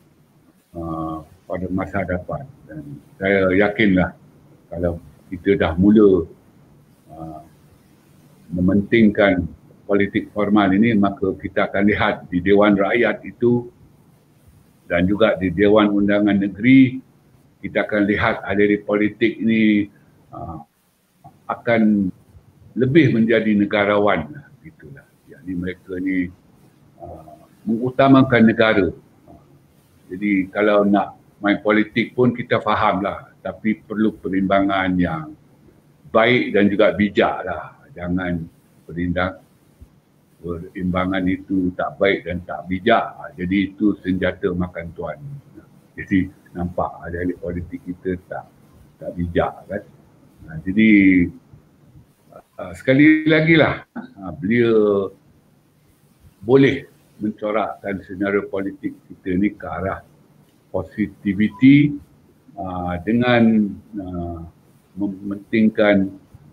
pada masa depan. Dan saya yakinlah kalau kita dah mula mementingkan politik formal ini, maka kita akan lihat di Dewan Rakyat itu dan juga di Dewan Undangan Negeri, kita akan lihat ahli politik ini akan lebih menjadi negarawan. Itulah. Jadi mereka ni mengutamakan negara. Jadi kalau nak main politik pun kita fahamlah, tapi perlu perimbangan yang baik dan juga bijak lah. Jangan perimbangan itu tak baik dan tak bijak. Jadi itu senjata makan tuan. Jadi nampak ahli politik kita tak bijak kan. Jadi sekali lagi lah, beliau boleh mencorakkan senario politik kita ni ke arah positivity dengan mementingkan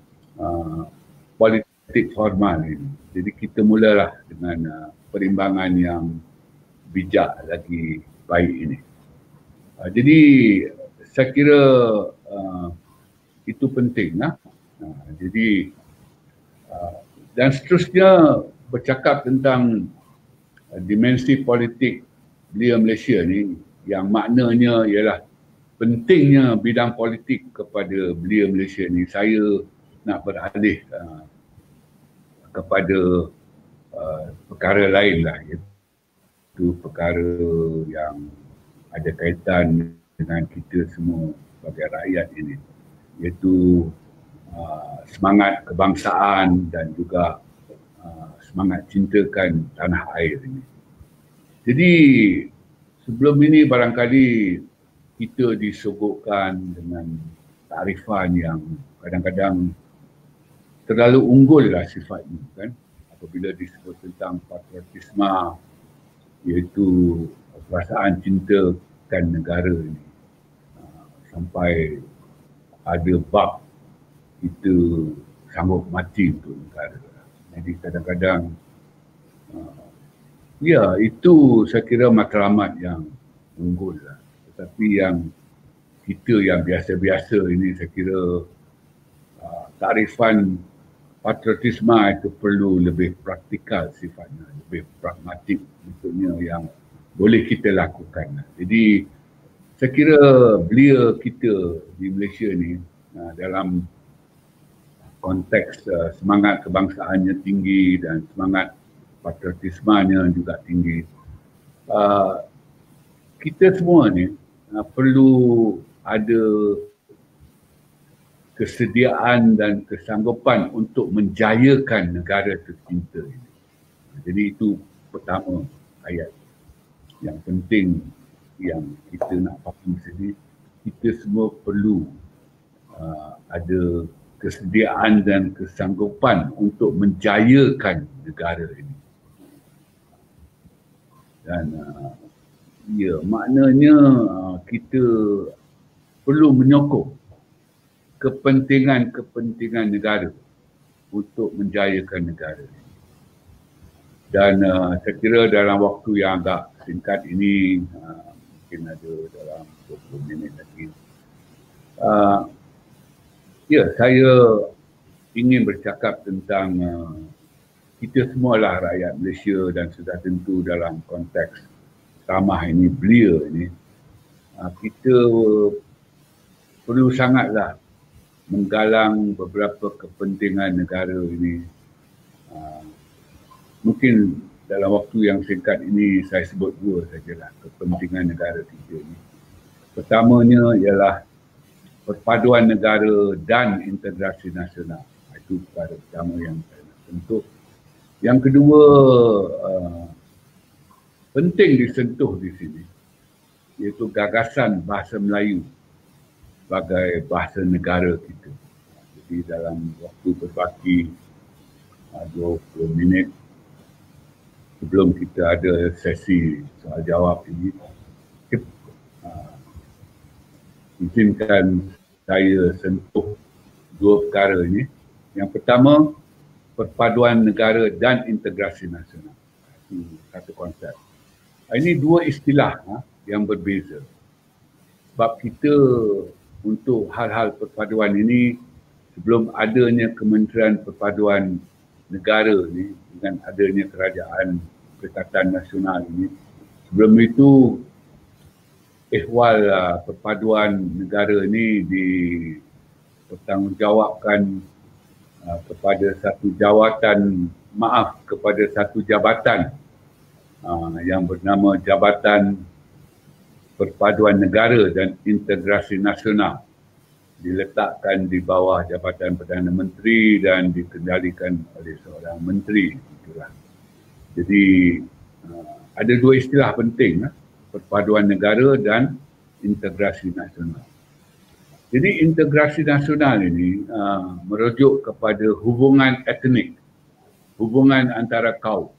politik formal ini. Jadi kita mulalah dengan perimbangan yang bijak lagi baik ini. Jadi saya kira itu penting. Jadi dan seterusnya bercakap tentang dimensi politik belia Malaysia ni, yang maknanya ialah pentingnya bidang politik kepada belia Malaysia ni. Saya nak beralih kepada perkara lain lah, iaitu perkara yang ada kaitan dengan kita semua sebagai rakyat ini, iaitu semangat kebangsaan dan juga semangat cintakan tanah air ini. Jadi sebelum ini barangkali kita disogokkan dengan takrifan yang kadang-kadang terlalu unggul lah sifatnya kan, apabila disebut tentang patriotisme, iaitu perasaan cintakan negara ini, sampai ada bab kita sanggup mati untuk negara. Jadi kadang-kadang ya itu saya kira matlamat yang unggul lah. Tetapi yang kita yang biasa-biasa ini, saya kira takrifan patriotisme itu perlu lebih praktikal sifatnya, lebih pragmatik bentuknya yang boleh kita lakukan. Jadi saya kira belia kita di Malaysia ni dalam konteks semangat kebangsaannya tinggi dan semangat patriotismenya juga tinggi. Kita semua ni perlu ada kesediaan dan kesanggupan untuk menjayakan negara tercinta ini. Jadi itu pertama ayat yang penting yang kita nak faham sini. Kita semua perlu ada kesediaan dan kesanggupan untuk menjayakan negara ini. Dan ya, maknanya kita perlu menyokong kepentingan negara untuk menjayakan negara ini. Dan saya kira dalam waktu yang agak singkat ini, mungkin ada dalam 20 minit lagi, Ya, saya ingin bercakap tentang kita semualah rakyat Malaysia dan sudah tentu dalam konteks ramah ini, belia ini, kita perlu sangatlah menggalang beberapa kepentingan negara ini. Mungkin dalam waktu yang singkat ini saya sebut dua sajalah kepentingan negara kita ini. Pertamanya ialah perpaduan negara dan integrasi nasional. Itu perkara pertama yang saya nak sentuh. Yang kedua, penting disentuh di sini, iaitu gagasan bahasa Melayu sebagai bahasa negara kita. Jadi dalam waktu berbaki 20 minit sebelum kita ada sesi soal jawab ini, izinkan saya sentuh dua perkara ini. Yang pertama, perpaduan negara dan integrasi nasional. Itu satu konsep. Ini dua istilah yang berbeza. Sebab kita untuk hal-hal perpaduan ini, sebelum adanya Kementerian Perpaduan Negara ni, dengan adanya Kerajaan Perikatan Nasional ini, sebelum itu ehwal perpaduan negara ini dipertanggungjawabkan kepada satu jabatan yang bernama Jabatan Perpaduan Negara dan Integrasi Nasional, diletakkan di bawah Jabatan Perdana Menteri dan dikendalikan oleh seorang menteri. Itulah. Jadi ada dua istilah penting, perpaduan negara dan integrasi nasional. Jadi integrasi nasional ini merujuk kepada hubungan etnik, hubungan antara kaum.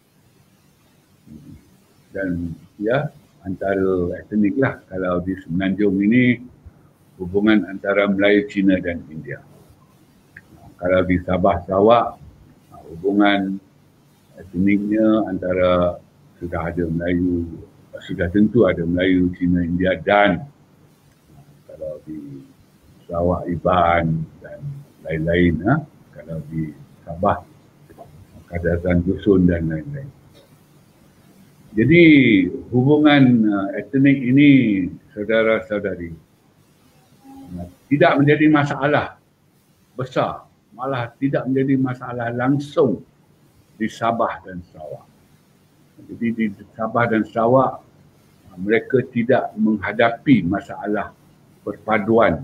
Dan ya, antara etnik lah. Kalau di Semenanjung ini hubungan antara Melayu, Cina dan India. Kalau di Sabah, Sarawak, hubungan etniknya antara sudah tentu ada Melayu, Cina, India dan kalau di Sarawak, Iban dan lain-lain. Kalau di Sabah, Kadazan Dusun dan lain-lain. Jadi hubungan etnik ini, saudara-saudari, tidak menjadi masalah besar, malah tidak menjadi masalah langsung di Sabah dan Sarawak. Jadi di Sabah dan Sarawak, mereka tidak menghadapi masalah perpaduan.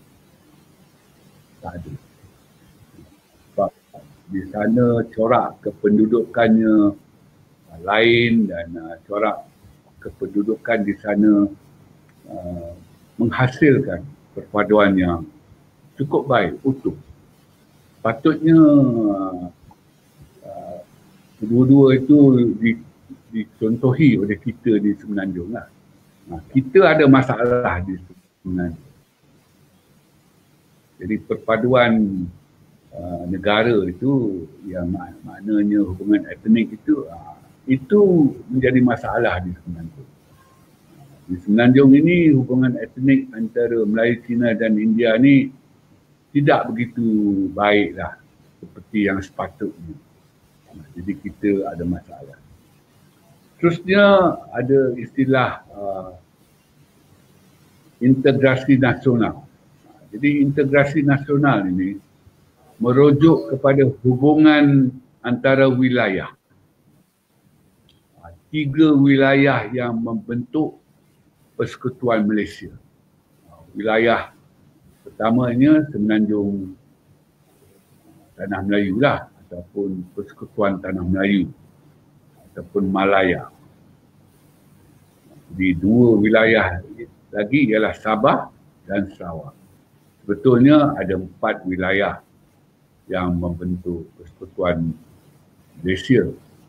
Tak ada. Sebab di sana corak kependudukannya lain dan corak kependudukan di sana menghasilkan perpaduan yang cukup baik, utuh. Patutnya kedua-dua itu dicontohi oleh kita di Semenanjung lah. Kita ada masalah di Semenanjung. Jadi perpaduan negara itu yang maknanya hubungan etnik itu menjadi masalah di Semenanjung. Di Semenanjung ini hubungan etnik antara Melayu, Cina dan India ni tidak begitu baiklah seperti yang sepatutnya. Jadi kita ada masalah. Terusnya ada istilah integrasi nasional. Jadi integrasi nasional ini merujuk kepada hubungan antara wilayah. 3 wilayah yang membentuk Persekutuan Malaysia. Wilayah pertamanya Semenanjung Tanah Melayu lah, ataupun Persekutuan Tanah Melayu, ataupun Malaya. Di 2 wilayah lagi ialah Sabah dan Sarawak. Sebetulnya ada 4 wilayah yang membentuk Persekutuan Malaysia.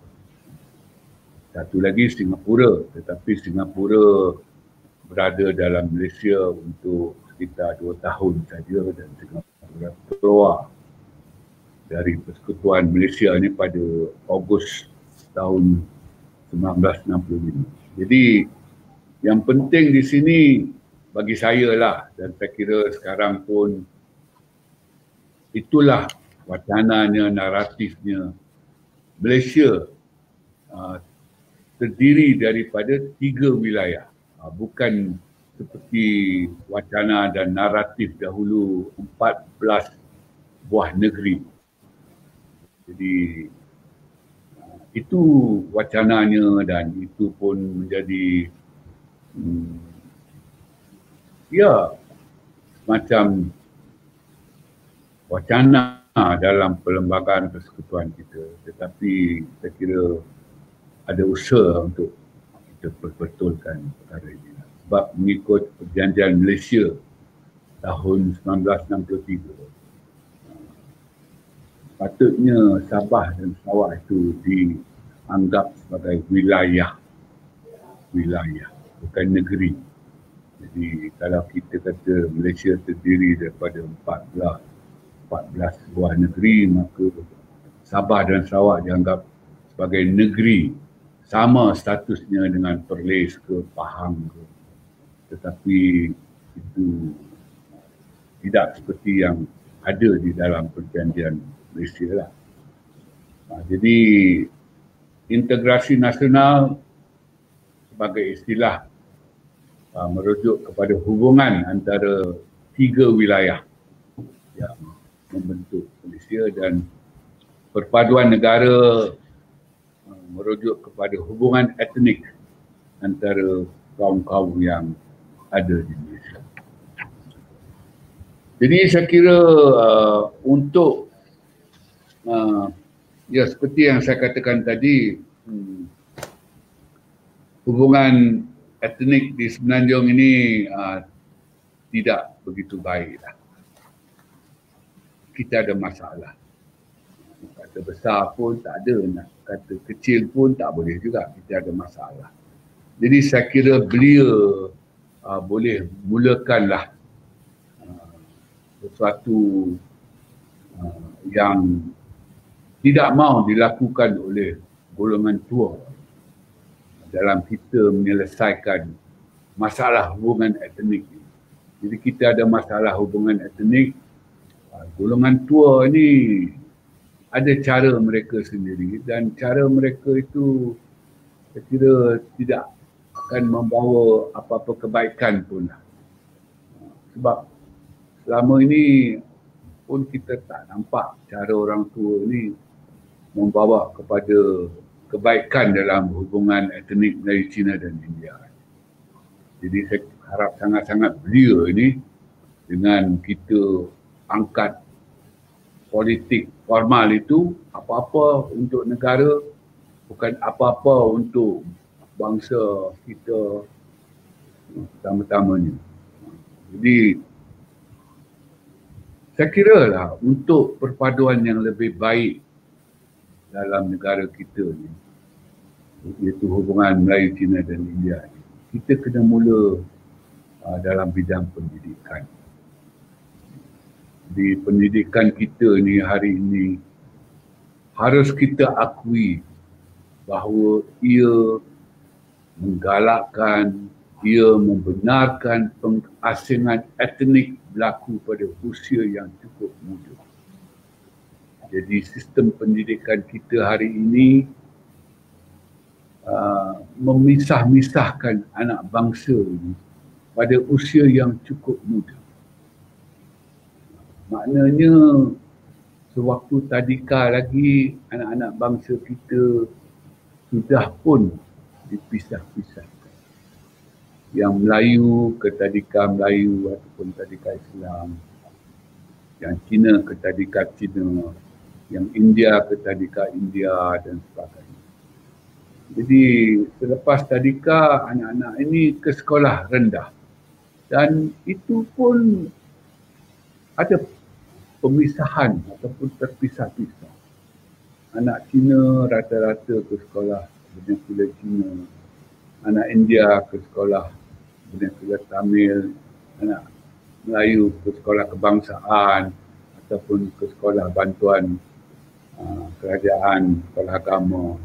Satu lagi Singapura, tetapi Singapura berada dalam Malaysia untuk sekitar 2 tahun saja dan Singapura keluar dari Persekutuan Malaysia ini pada Ogos tahun 1965. Jadi yang penting di sini bagi saya lah, dan saya kira sekarang pun itulah wacananya, naratifnya. Malaysia terdiri daripada 3 wilayah, bukan seperti wacana dan naratif dahulu 14 buah negeri. Jadi itu wacananya, dan itu pun menjadi macam wacana dalam perlembagaan persekutuan kita. Tetapi saya kira ada usaha untuk kita perbetulkan perkara ini. Sebab mengikut perjanjian Malaysia tahun 1963, patutnya Sabah dan Sarawak itu dianggap sebagai wilayah, bukan negeri. Jadi kalau kita kata Malaysia terdiri daripada 14 buah negeri, maka Sabah dan Sarawak dianggap sebagai negeri, sama statusnya dengan Perlis ke Pahang ke. Tetapi itu tidak seperti yang ada di dalam perjanjian Malaysia lah. Jadi integrasi nasional sebagai istilah merujuk kepada hubungan antara 3 wilayah yang membentuk Malaysia, dan perpaduan negara merujuk kepada hubungan etnik antara kaum-kaum yang ada di Malaysia. Jadi saya kira untuk seperti yang saya katakan tadi, hubungan etnik di Semenanjung ini tidak begitu baik lah. Kita ada masalah. Kata besar pun tak ada, nak kata kecil pun tak boleh juga, kita ada masalah. Jadi saya kira belia boleh mulakanlah sesuatu yang tidak mahu dilakukan oleh golongan tua dalam kita menyelesaikan masalah hubungan etnik. Jadi kita ada masalah hubungan etnik, golongan tua ni ada cara mereka sendiri, dan cara mereka itu saya kira tidak akan membawa apa-apa kebaikan pun. Sebab selama ini pun kita tak nampak cara orang tua ni membawa kepada kebaikan dalam hubungan etnik Melayu, Cina dan India. Jadi saya harap sangat-sangat belia ini dengan kita angkat politik formal itu, apa-apa untuk negara, bukan apa-apa untuk bangsa kita pertama-tamanya. Jadi saya kira lah untuk perpaduan yang lebih baik dalam negara kita ni, iaitu hubungan Melayu, Cina dan India ni, kita kena mula dalam bidang pendidikan. Di pendidikan kita ni hari ini harus kita akui bahawa ia menggalakkan, ia membenarkan pengasingan etnik berlaku pada usia yang cukup muda. Jadi sistem pendidikan kita hari ini memisah-misahkan anak bangsa ini pada usia yang cukup muda. Maknanya sewaktu tadika lagi anak-anak bangsa kita sudah pun dipisah-pisahkan. Yang Melayu ke tadika Melayu ataupun tadika Islam, yang Cina ke tadika Cina, yang India ke tadika India dan sebagainya. Jadi selepas tadika, anak-anak ini ke sekolah rendah, dan itu pun ada pemisahan ataupun terpisah-pisah. Anak Cina rata-rata ke sekolah Bernasila Cina, anak India ke sekolah Bernasila Tamil, anak Melayu ke sekolah kebangsaan ataupun ke sekolah bantuan kerajaan, sekolah agama.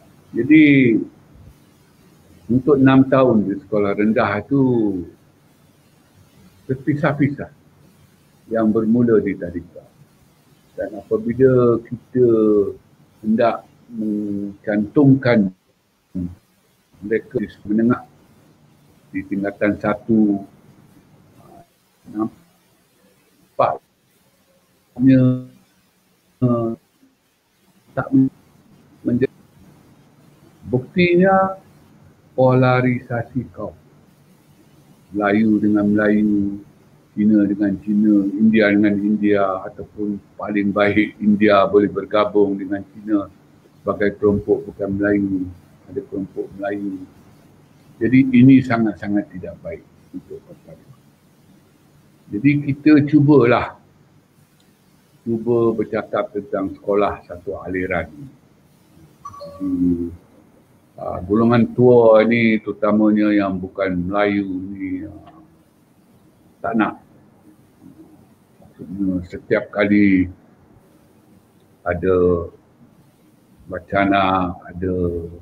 Jadi untuk 6 tahun di sekolah rendah itu terpisah-pisah yang bermula di tadika. Dan apabila kita hendak mencantumkan mereka menengah di tingkatan 1, nampaknya tak menjadi. Buktinya polarisasi kaum. Melayu dengan Melayu, Cina dengan Cina, India dengan India, ataupun paling baik India boleh bergabung dengan Cina sebagai kelompok bukan Melayu, ada kelompok Melayu. Jadi ini sangat-sangat tidak baik untuk perpaduan. Jadi kita cuba bercakap tentang sekolah satu aliran. Jadi, golongan tua ni terutamanya yang bukan Melayu ni tak nak. Maksudnya setiap kali ada wacana, ada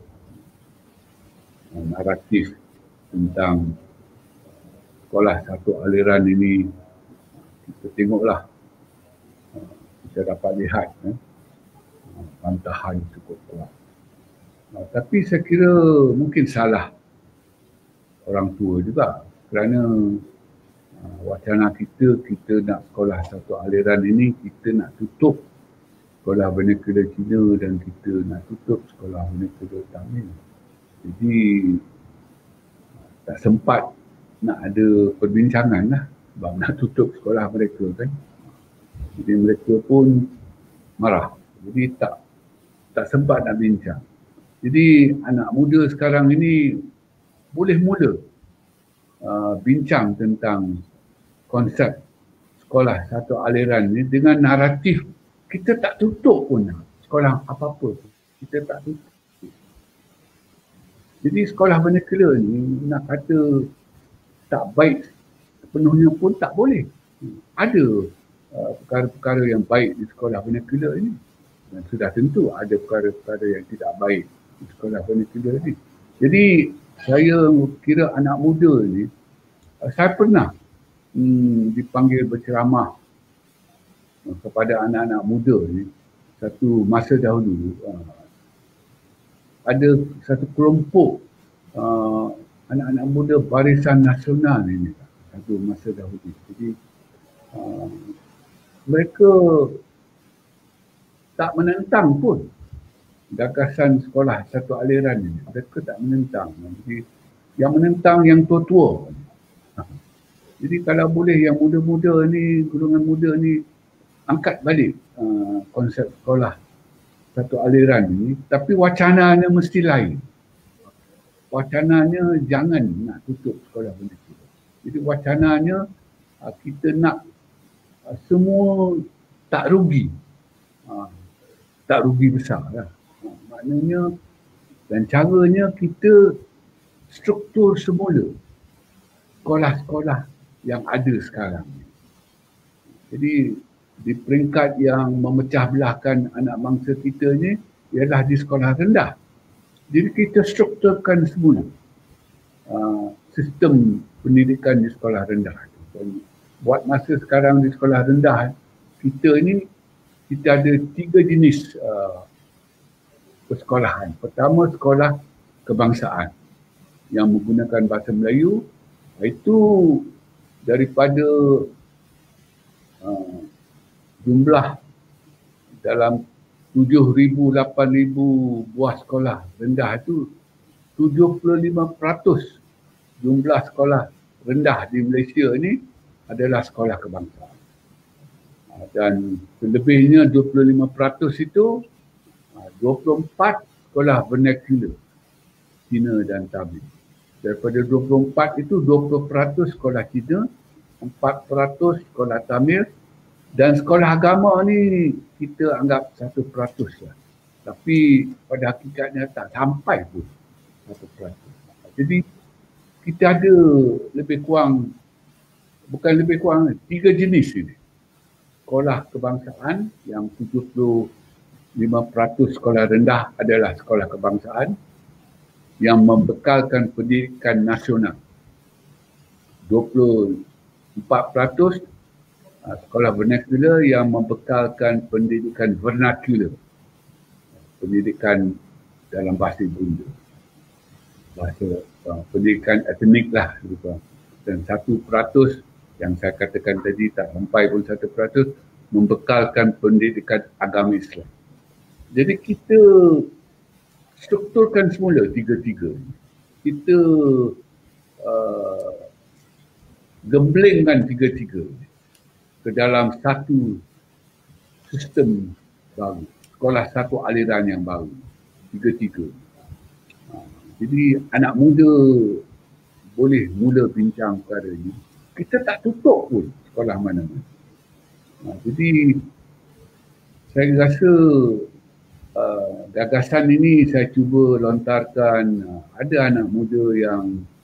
naratif tentang sekolah satu aliran ini, kita tengoklah, kita dapat lihat bantahan cukup kuat. Tapi saya kira mungkin salah orang tua juga, kerana wacana kita nak sekolah satu aliran ini, kita nak tutup sekolah vernacular Cina dan kita nak tutup sekolah vernacular Tamil. Jadi tak sempat nak ada perbincangan lah sebab nak tutup sekolah mereka kan. Jadi mereka pun marah. Jadi tak sempat nak bincang. Jadi anak muda sekarang ini boleh mula bincang tentang konsep sekolah satu aliran ni dengan naratif kita tak tutup pun sekolah apa-apa. Kita tak tutup. Jadi sekolah vernacular ni nak kata tak baik sepenuhnya pun tak boleh. Ada perkara-perkara yang baik di sekolah vernacular ini. Dan sudah tentu ada perkara-perkara yang tidak baik di sekolah vernacular ini. Jadi saya kira anak muda ni, saya pernah dipanggil berceramah kepada anak-anak muda ni satu masa dahulu. Ada satu kelompok anak-anak muda Barisan Nasional ini satu masa dahulu. Jadi mereka tak menentang pun gagasan sekolah satu aliran ini. Mereka tak menentang. Jadi yang menentang yang tua-tua. Jadi kalau boleh yang muda-muda ni, golongan muda ni angkat balik konsep sekolah satu aliran ini, tapi wacananya mesti lain. Wacananya jangan nak tutup sekolah vernacular. Jadi wacananya kita nak semua tak rugi. Tak rugi besar lah. Maknanya dan caranya kita struktur semula sekolah-sekolah yang ada sekarang. Jadi di peringkat yang memecah belahkan anak bangsa kita ni ialah di sekolah rendah. Jadi kita strukturkan semula sistem pendidikan di sekolah rendah. Dan buat masa sekarang di sekolah rendah, kita ada 3 jenis persekolahan. Pertama, sekolah kebangsaan yang menggunakan bahasa Melayu. Itu daripada jumlah dalam 7,000, 8,000 buah sekolah rendah itu 75% jumlah sekolah rendah di Malaysia ini adalah sekolah kebangsaan. Dan selebihnya 25% itu 24 sekolah vernacular Cina dan Tamil. Daripada 24 itu 20% sekolah Cina, 4% sekolah Tamil, dan sekolah agama ni kita anggap 1% lah. Tapi pada hakikatnya tak sampai pun 1%. Jadi kita ada lebih kurang, bukan lebih kurang, 3 jenis ini. Sekolah kebangsaan yang 75% sekolah rendah adalah sekolah kebangsaan yang membekalkan pendidikan nasional. 25% 4% sekolah vernacular yang membekalkan pendidikan vernacular, pendidikan dalam bahasa ibunda, pendidikan etnik lah. Dan 1% yang saya katakan tadi, tak sampai pun 1%, membekalkan pendidikan agama Islam. Jadi kita strukturkan semula tiga-tiga. Kita gemblengkan tiga-tiga ke dalam satu sistem baru, sekolah satu aliran yang baru, tiga-tiga. Jadi anak muda boleh mula bincang perkara ini. Kita tak tutup pun sekolah mana-mana. Jadi saya rasa gagasan ini saya cuba lontarkan. Ada anak muda yang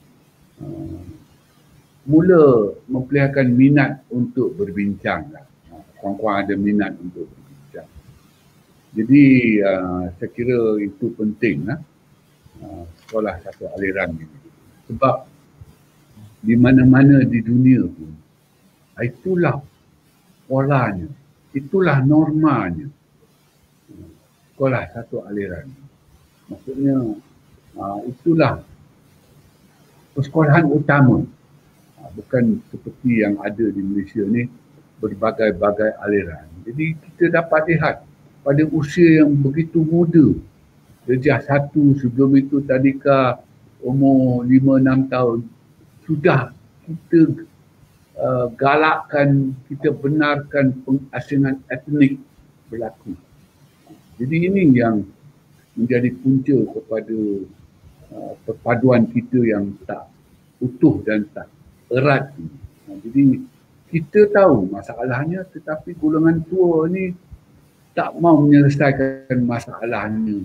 mula memperlihatkan minat untuk berbincang. Kawan-kawan ada minat untuk berbincang. Jadi saya kira itu penting sekolah satu aliran ini. Sebab di mana-mana di dunia pun, itulah polanya, itulah normanya. Sekolah satu aliran. Maksudnya itulah persekolahan utama. Bukan seperti yang ada di Malaysia ni, berbagai-bagai aliran. Jadi kita dapat lihat pada usia yang begitu muda, darjah 1, sebelum itu tadika umur 5-6 tahun, sudah kita galakkan, kita benarkan pengasingan etnik berlaku. Jadi ini yang menjadi punca kepada perpaduan kita yang tak utuh dan tak erat. Jadi kita tahu masalahnya, tetapi golongan tua ni tak mau menyelesaikan masalahnya.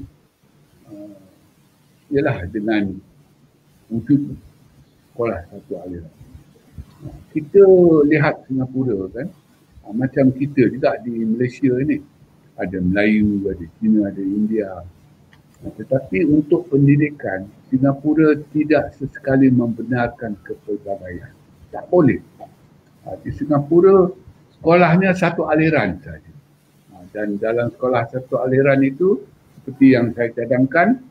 Ialah dengan wujud sekolah satu aliran. Kita lihat Singapura kan, macam kita juga di Malaysia ni, ada Melayu, ada Cina, ada India. Tetapi untuk pendidikan, Singapura tidak sesekali membenarkan kepelbagaian. Tak boleh. Di Singapura, sekolahnya satu aliran saja. Dan dalam sekolah satu aliran itu, seperti yang saya cadangkan,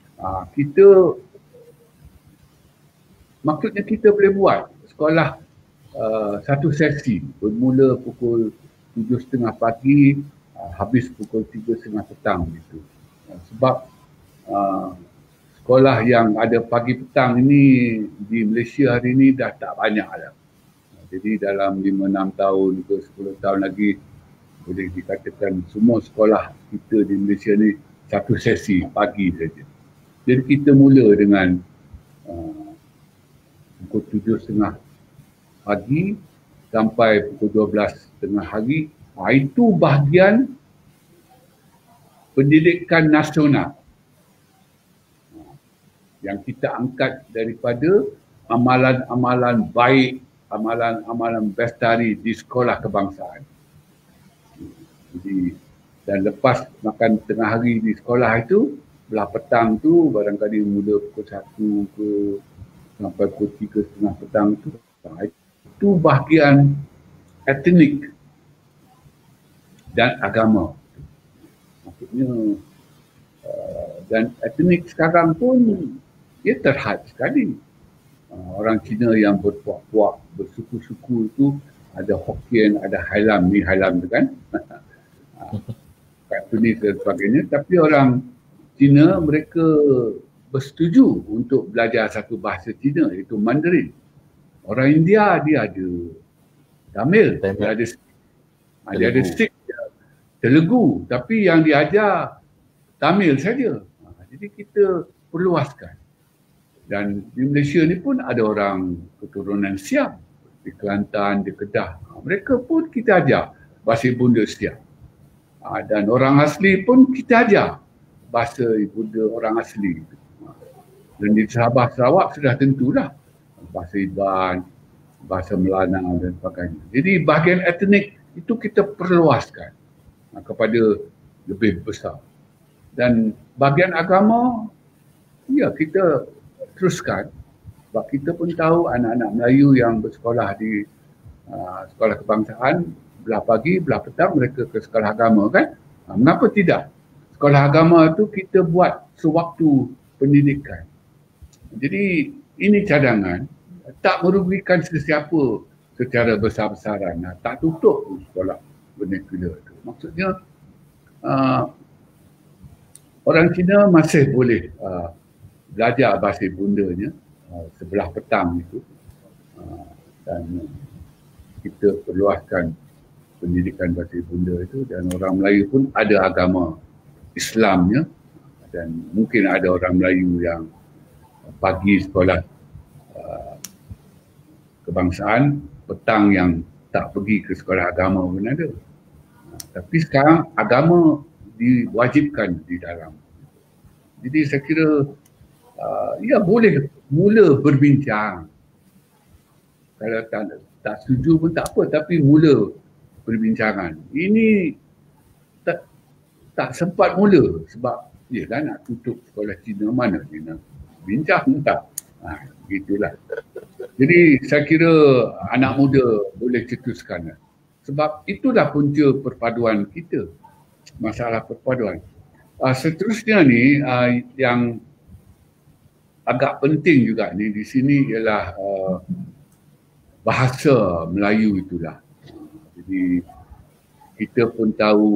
maksudnya kita boleh buat sekolah satu sesi, bermula pukul 7.30 pagi, habis pukul 3.30 petang gitu. Sebab sekolah yang ada pagi petang ini di Malaysia hari ini dah tak banyak dah. Jadi dalam 5-6 tahun ke 10 tahun lagi boleh dikatakan semua sekolah kita di Malaysia ni satu sesi pagi saja. Jadi kita mula dengan pukul 7.30 pagi sampai pukul 12 tengah hari. Itu bahagian pendidikan nasional yang kita angkat daripada amalan-amalan baik, amalan-amalan bestari di sekolah kebangsaan. Jadi, dan lepas makan tengah hari di sekolah itu, belah petang tu barangkali mula pukul 1 ke sampai pukul 3.30 petang tu, itu bahagian etnik dan agama. Maksudnya dan etnik sekarang pun dia terhad sekali. Orang Cina yang berpuak-puak, bersuku-suku itu ada Hokkien, ada Hailam, ni Hailam tu kan. Kantonis dan sebagainya. Tapi orang Cina mereka bersetuju untuk belajar satu bahasa Cina, iaitu Mandarin. Orang India dia ada Tamil, dia ada Sikh, Telugu, tapi yang diajar Tamil saja. Jadi kita perluaskan. Dan di Malaysia ni pun ada orang keturunan Siam, di Kelantan, di Kedah. Mereka pun kita ajar bahasa ibunda Siam. Dan orang asli pun kita ajar bahasa ibunda orang asli. Dan di Sabah Sarawak sudah tentulah bahasa Iban, bahasa Melanau dan sebagainya. Jadi bahagian etnik itu kita perluaskan kepada lebih besar. Dan bahagian agama, ya kita teruskan. Sebab kita pun tahu anak-anak Melayu yang bersekolah di sekolah kebangsaan, belah pagi, belah petang mereka ke sekolah agama kan. Mengapa tidak? Sekolah agama tu kita buat sewaktu pendidikan. Jadi ini cadangan, tak merugikan sesiapa secara besar-besaran. Tak tutup sekolah vernacular tu. Maksudnya orang Cina masih boleh belajar bahasa ibundanya sebelah petang itu, dan kita perluaskan pendidikan bahasa ibunda itu, dan orang Melayu pun ada agama Islamnya, dan mungkin ada orang Melayu yang pagi sekolah kebangsaan, petang yang tak pergi ke sekolah agama pun ada. Tapi sekarang agama diwajibkan di dalam. Jadi saya kira ya boleh mula berbincang. Kalau tak setuju pun tak apa, tapi mula perbincangan. Ini tak sempat mula sebab yelah nak tutup sekolah Cina, mana dia nak bincang tak. Gitulah. Jadi saya kira anak muda boleh cetuskan. Sebab itulah punca perpaduan kita. Masalah perpaduan. Seterusnya ni yang agak penting juga ni di sini ialah bahasa Melayu itulah. Jadi kita pun tahu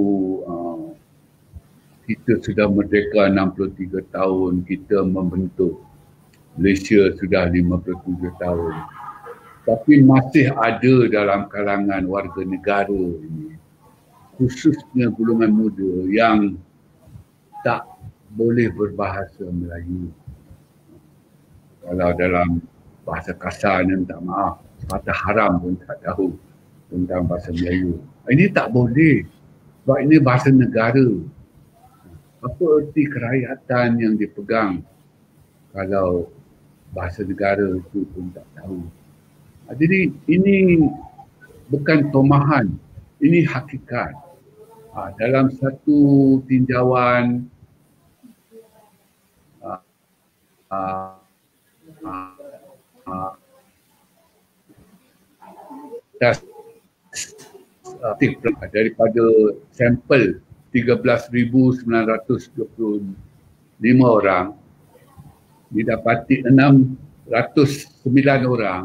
kita sudah merdeka 63 tahun, kita membentuk Malaysia sudah 57 tahun. Tapi masih ada dalam kalangan warga negara ini, khususnya golongan muda yang tak boleh berbahasa Melayu. Kalau dalam bahasa kasar ni, minta maaf, kata haram pun tak tahu tentang bahasa Melayu. Ini tak boleh sebab ini bahasa negara. Apa erti kerakyatan yang dipegang kalau bahasa negara itu pun tak tahu. Jadi ini bukan tomahan, ini hakikat. Dalam satu tinjauan daripada sampel 13,925 orang, didapati 609 orang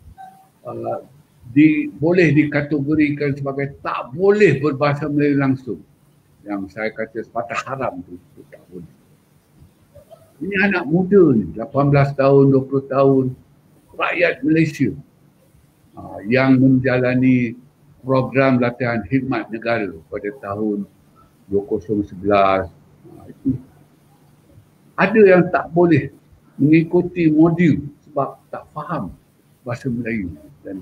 boleh dikategorikan sebagai tak boleh berbahasa Melayu langsung. Yang saya kata sepatah haram tu tak boleh. Ini anak muda ni, 18 tahun, 20 tahun, rakyat Malaysia yang menjalani program latihan khidmat negara pada tahun 2011. Itu ada yang tak boleh mengikuti modul sebab tak faham bahasa Melayu. Dan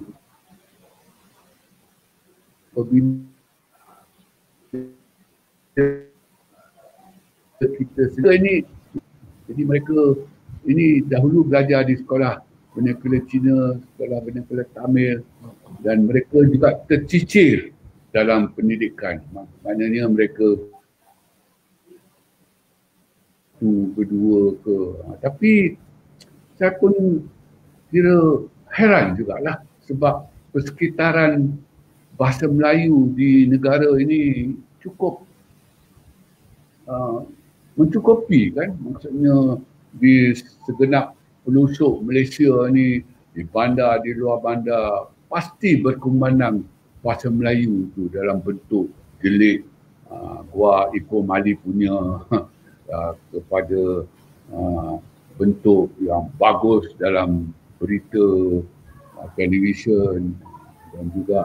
kita ini, jadi mereka ini dahulu belajar di sekolah vernacular Cina, sekolah vernacular Tamil, dan mereka juga tercicir dalam pendidikan. Maknanya mereka berdua ke. Tapi saya pun kira heran jugalah sebab persekitaran bahasa Melayu di negara ini cukup mencukupi kan. Maksudnya di segenap pelosok Malaysia ni, di bandar, di luar bandar, pasti berkumandang bahasa Melayu tu dalam bentuk jelik Gua Ipoh Mali punya kepada bentuk yang bagus dalam berita televisyen, dan juga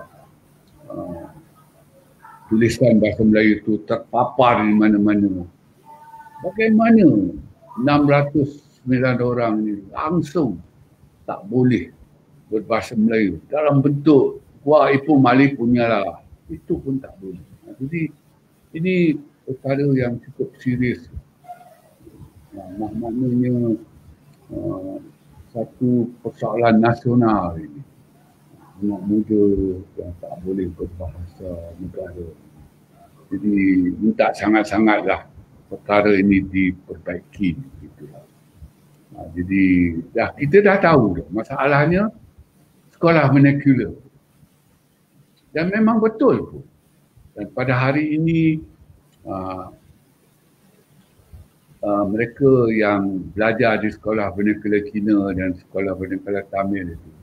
tulisan bahasa Melayu itu terpapar di mana-mana. Bagaimana 609 orang ini langsung tak boleh berbahasa Melayu dalam bentuk Gua Ipoh Mali punya lah, itu pun tak boleh. Jadi ini perkara yang cukup serius. Maknanya satu persoalan nasional ini. Anak muda yang tak boleh berbahasa negara. Jadi minta sangat-sangatlah perkara ini diperbaiki. Jadi kita dah tahu masalahnya sekolah vernacular. Dan memang betul pun. Dan pada hari ini mereka yang belajar di sekolah vernacular Cina dan sekolah vernacular Tamil itu,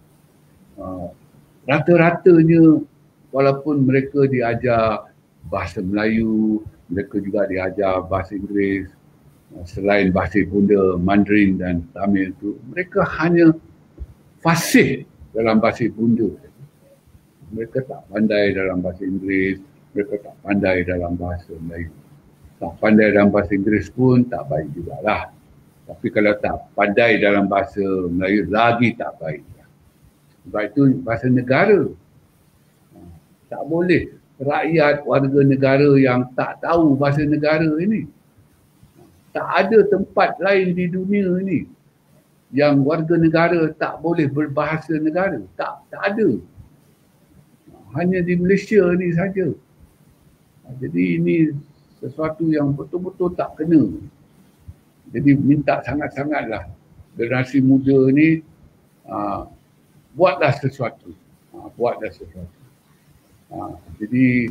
rata-ratanya walaupun mereka diajar bahasa Melayu, mereka juga diajar bahasa Inggeris, selain bahasa Ibunda, Mandarin dan Tamil itu, mereka hanya fasih dalam bahasa Ibunda. Mereka tak pandai dalam bahasa Inggeris, mereka tak pandai dalam bahasa Melayu. Tak pandai dalam bahasa Inggeris pun tak baik jugalah. Tapi kalau tak pandai dalam bahasa Melayu lagi tak baik. Sebab itu bahasa negara. Tak boleh rakyat, warga negara yang tak tahu bahasa negara ini. Tak ada tempat lain di dunia ini yang warga negara tak boleh berbahasa negara. Tak ada. Hanya di Malaysia ni saja. Jadi ini sesuatu yang betul-betul tak kena. Jadi minta sangat-sangatlah generasi muda ni buatlah sesuatu. Buatlah sesuatu. Jadi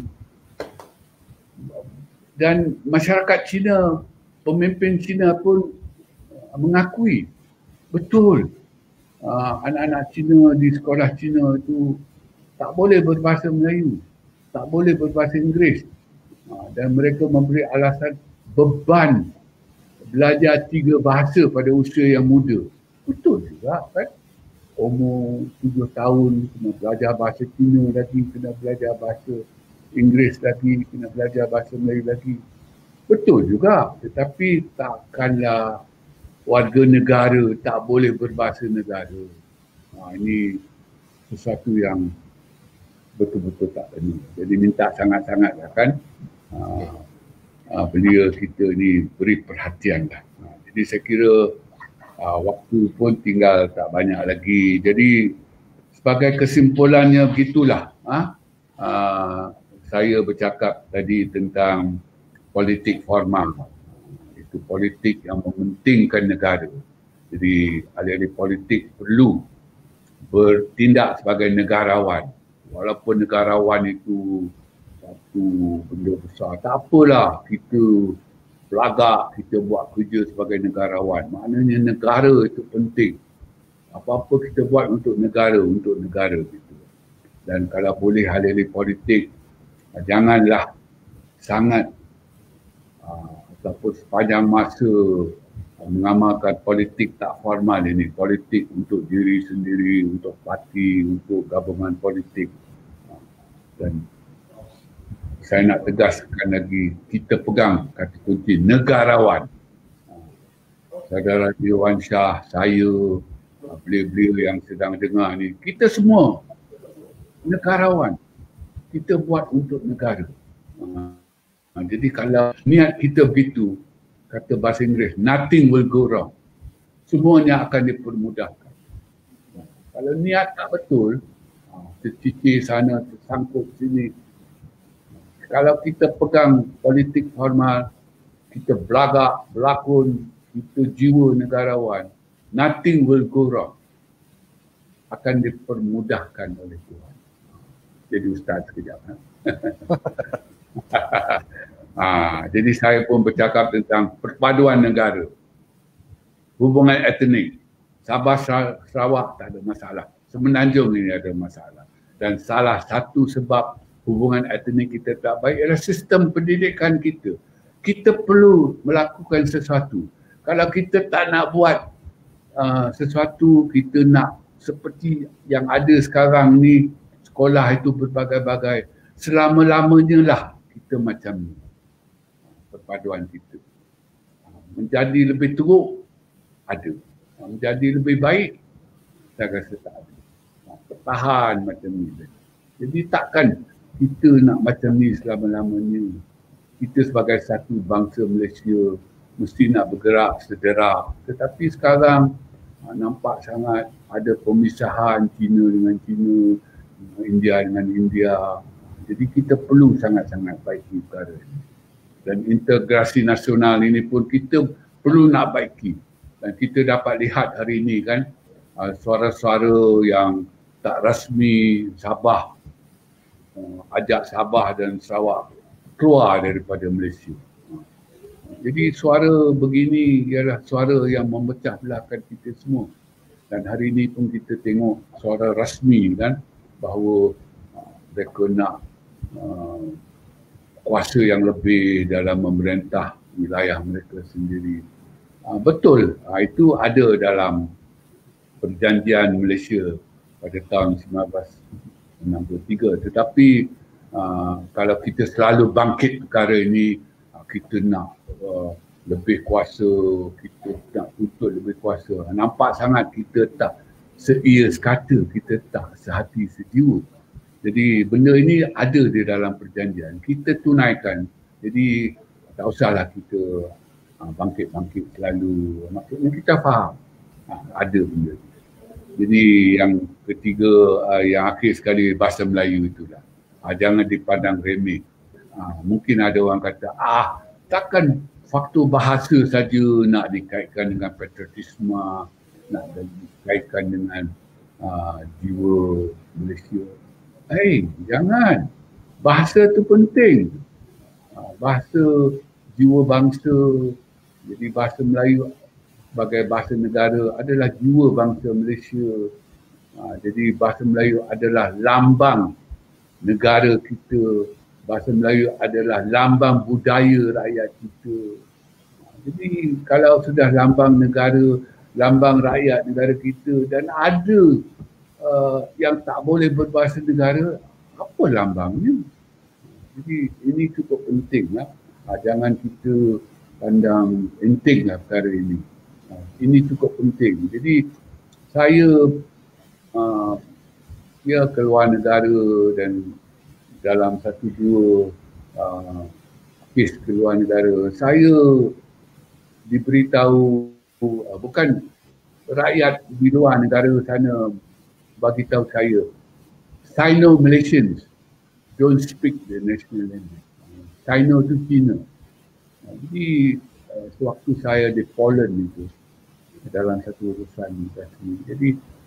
dan masyarakat Cina, pemimpin Cina pun mengakui betul anak-anak Cina di sekolah Cina itu tak boleh berbahasa Melayu, tak boleh berbahasa Inggeris. Dan mereka memberi alasan beban belajar 3 bahasa pada usia yang muda. Betul juga kan? Umur 7 tahun kena belajar bahasa Cina lagi, kena belajar bahasa Inggeris lagi, kena belajar bahasa Melayu lagi. Betul juga, tetapi takkanlah warga negara tak boleh berbahasa negara. Ini sesuatu yang betul-betul tak kena. Jadi minta sangat-sangatlah kan beliau kita ni beri perhatian lah. Jadi saya kira waktu pun tinggal tak banyak lagi. Jadi sebagai kesimpulannya begitulah. Saya bercakap tadi tentang politik formal. Itu politik yang mementingkan negara. Jadi ahli-ahli politik perlu bertindak sebagai negarawan. Walaupun negarawan itu satu benda besar, tak apalah kita pelagak, kita buat kerja sebagai negarawan. Maknanya negara itu penting. Apa-apa kita buat untuk negara gitu. Dan kalau boleh ahli politik, janganlah sangat ataupun sepanjang masa mengamalkan politik tak formal ini. Politik untuk diri sendiri, untuk parti, untuk gabungan politik. Dan saya nak tegaskan lagi, kita pegang kata kunci negarawan. Saudara Dewan Shah, saya, beliau-beliau yang sedang dengar ni, kita semua negarawan. Kita buat untuk negara. Jadi kalau niat kita begitu, kata bahasa Inggeris, nothing will go wrong. Semuanya akan dipermudahkan. Kalau niat tak betul, tercicir sana, tersangkut sini. Kalau kita pegang politik formal, kita belagak, berlakon, kita jiwa negarawan, nothing will go wrong. Akan dipermudahkan oleh Tuhan. Jadi Ustaz sekejap. Jadi saya pun bercakap tentang perpaduan negara. Hubungan etnik. Sabah Sarawak tak ada masalah. Semenanjung ini ada masalah. Dan salah satu sebab hubungan etnik kita tak baik adalah sistem pendidikan kita. Kita perlu melakukan sesuatu. Kalau kita tak nak buat sesuatu, kita nak seperti yang ada sekarang ni, sekolah itu berbagai-bagai, selama-lamanya lah kita macam ni. Perpaduan kita. Menjadi lebih teruk, ada. Menjadi lebih baik, saya rasa tak ada. Bertahan macam ni. Jadi takkan kita nak macam ni selama-lamanya. Kita sebagai satu bangsa Malaysia mesti nak bergerak sederak. Tetapi sekarang nampak sangat ada pemisahan Cina dengan Cina, India dengan India. Jadi kita perlu sangat-sangat baiki perkara ini. Dan integrasi nasional ini pun kita perlu nak baiki. Dan kita dapat lihat hari ini kan, suara-suara yang tak rasmi Sabah ajak Sabah dan Sarawak keluar daripada Malaysia. Jadi suara begini ialah suara yang memecah belahkan kita semua. Dan hari ini pun kita tengok suara rasmi kan bahawa mereka nak kuasa yang lebih dalam memerintah wilayah mereka sendiri. Betul, itu ada dalam perjanjian Malaysia pada tahun 1963. Tetapi kalau kita selalu bangkit perkara ini, kita nak lebih kuasa, kita nak tuntut lebih kuasa. Nampak sangat kita tak seia sekata, kita tak sehati sejiwa. Jadi benda ini ada di dalam perjanjian. Kita tunaikan. Jadi tak usahlah kita bangkit-bangkit selalu. Maksudnya kita faham ada benda. Jadi yang ketiga, yang akhir sekali, bahasa Melayu itulah. Jangan dipandang remeh. Mungkin ada orang kata, takkan faktor bahasa saja nak dikaitkan dengan patriotisme, nak dikaitkan dengan jiwa Malaysia. Jangan. Bahasa tu penting. Bahasa jiwa bangsa. Jadi bahasa Melayu sebagai bahasa negara adalah jiwa bangsa Malaysia. Jadi bahasa Melayu adalah lambang negara kita. Bahasa Melayu adalah lambang budaya rakyat kita. Jadi kalau sudah lambang negara, lambang rakyat negara kita dan ada yang tak boleh berbahasa negara, apa lambangnya? Jadi ini cukup penting lah. Jangan kita pandang enteng lah perkara ini. Ini cukup penting. Jadi saya keluar negara dan dalam satu dua kes keluar negara, saya diberitahu, bukan rakyat di luar negara sana bagi tahu saya, Sino-Malaysians don't speak the national language. Sino itu Cina. Jadi sewaktu saya di Poland itu, dalam satu urusan migrasi, jadi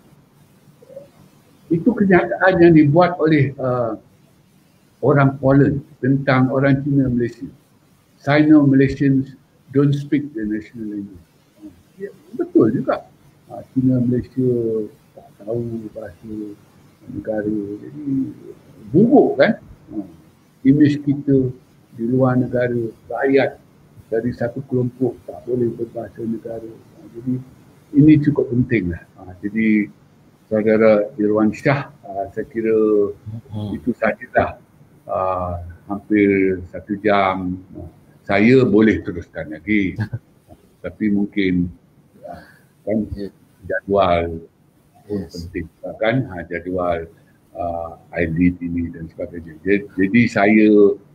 itu kenyataan yang dibuat oleh orang Poland tentang orang Cina Malaysia. Sino-Malaysians don't speak the national language. Betul juga. Cina Malaysia tak tahu bahasa negara. Jadi buruk kan? Imej kita di luar negara, rakyat dari satu kelompok tak boleh berbahasa negara. Jadi ini cukup penting lah. Jadi saudara Irwan Shah, saya kira itu sahajalah. Hampir 1 jam. Saya boleh teruskan lagi. Tapi mungkin kan jadual pun penting kan, jadual ID ini dan sebagainya. Jadi saya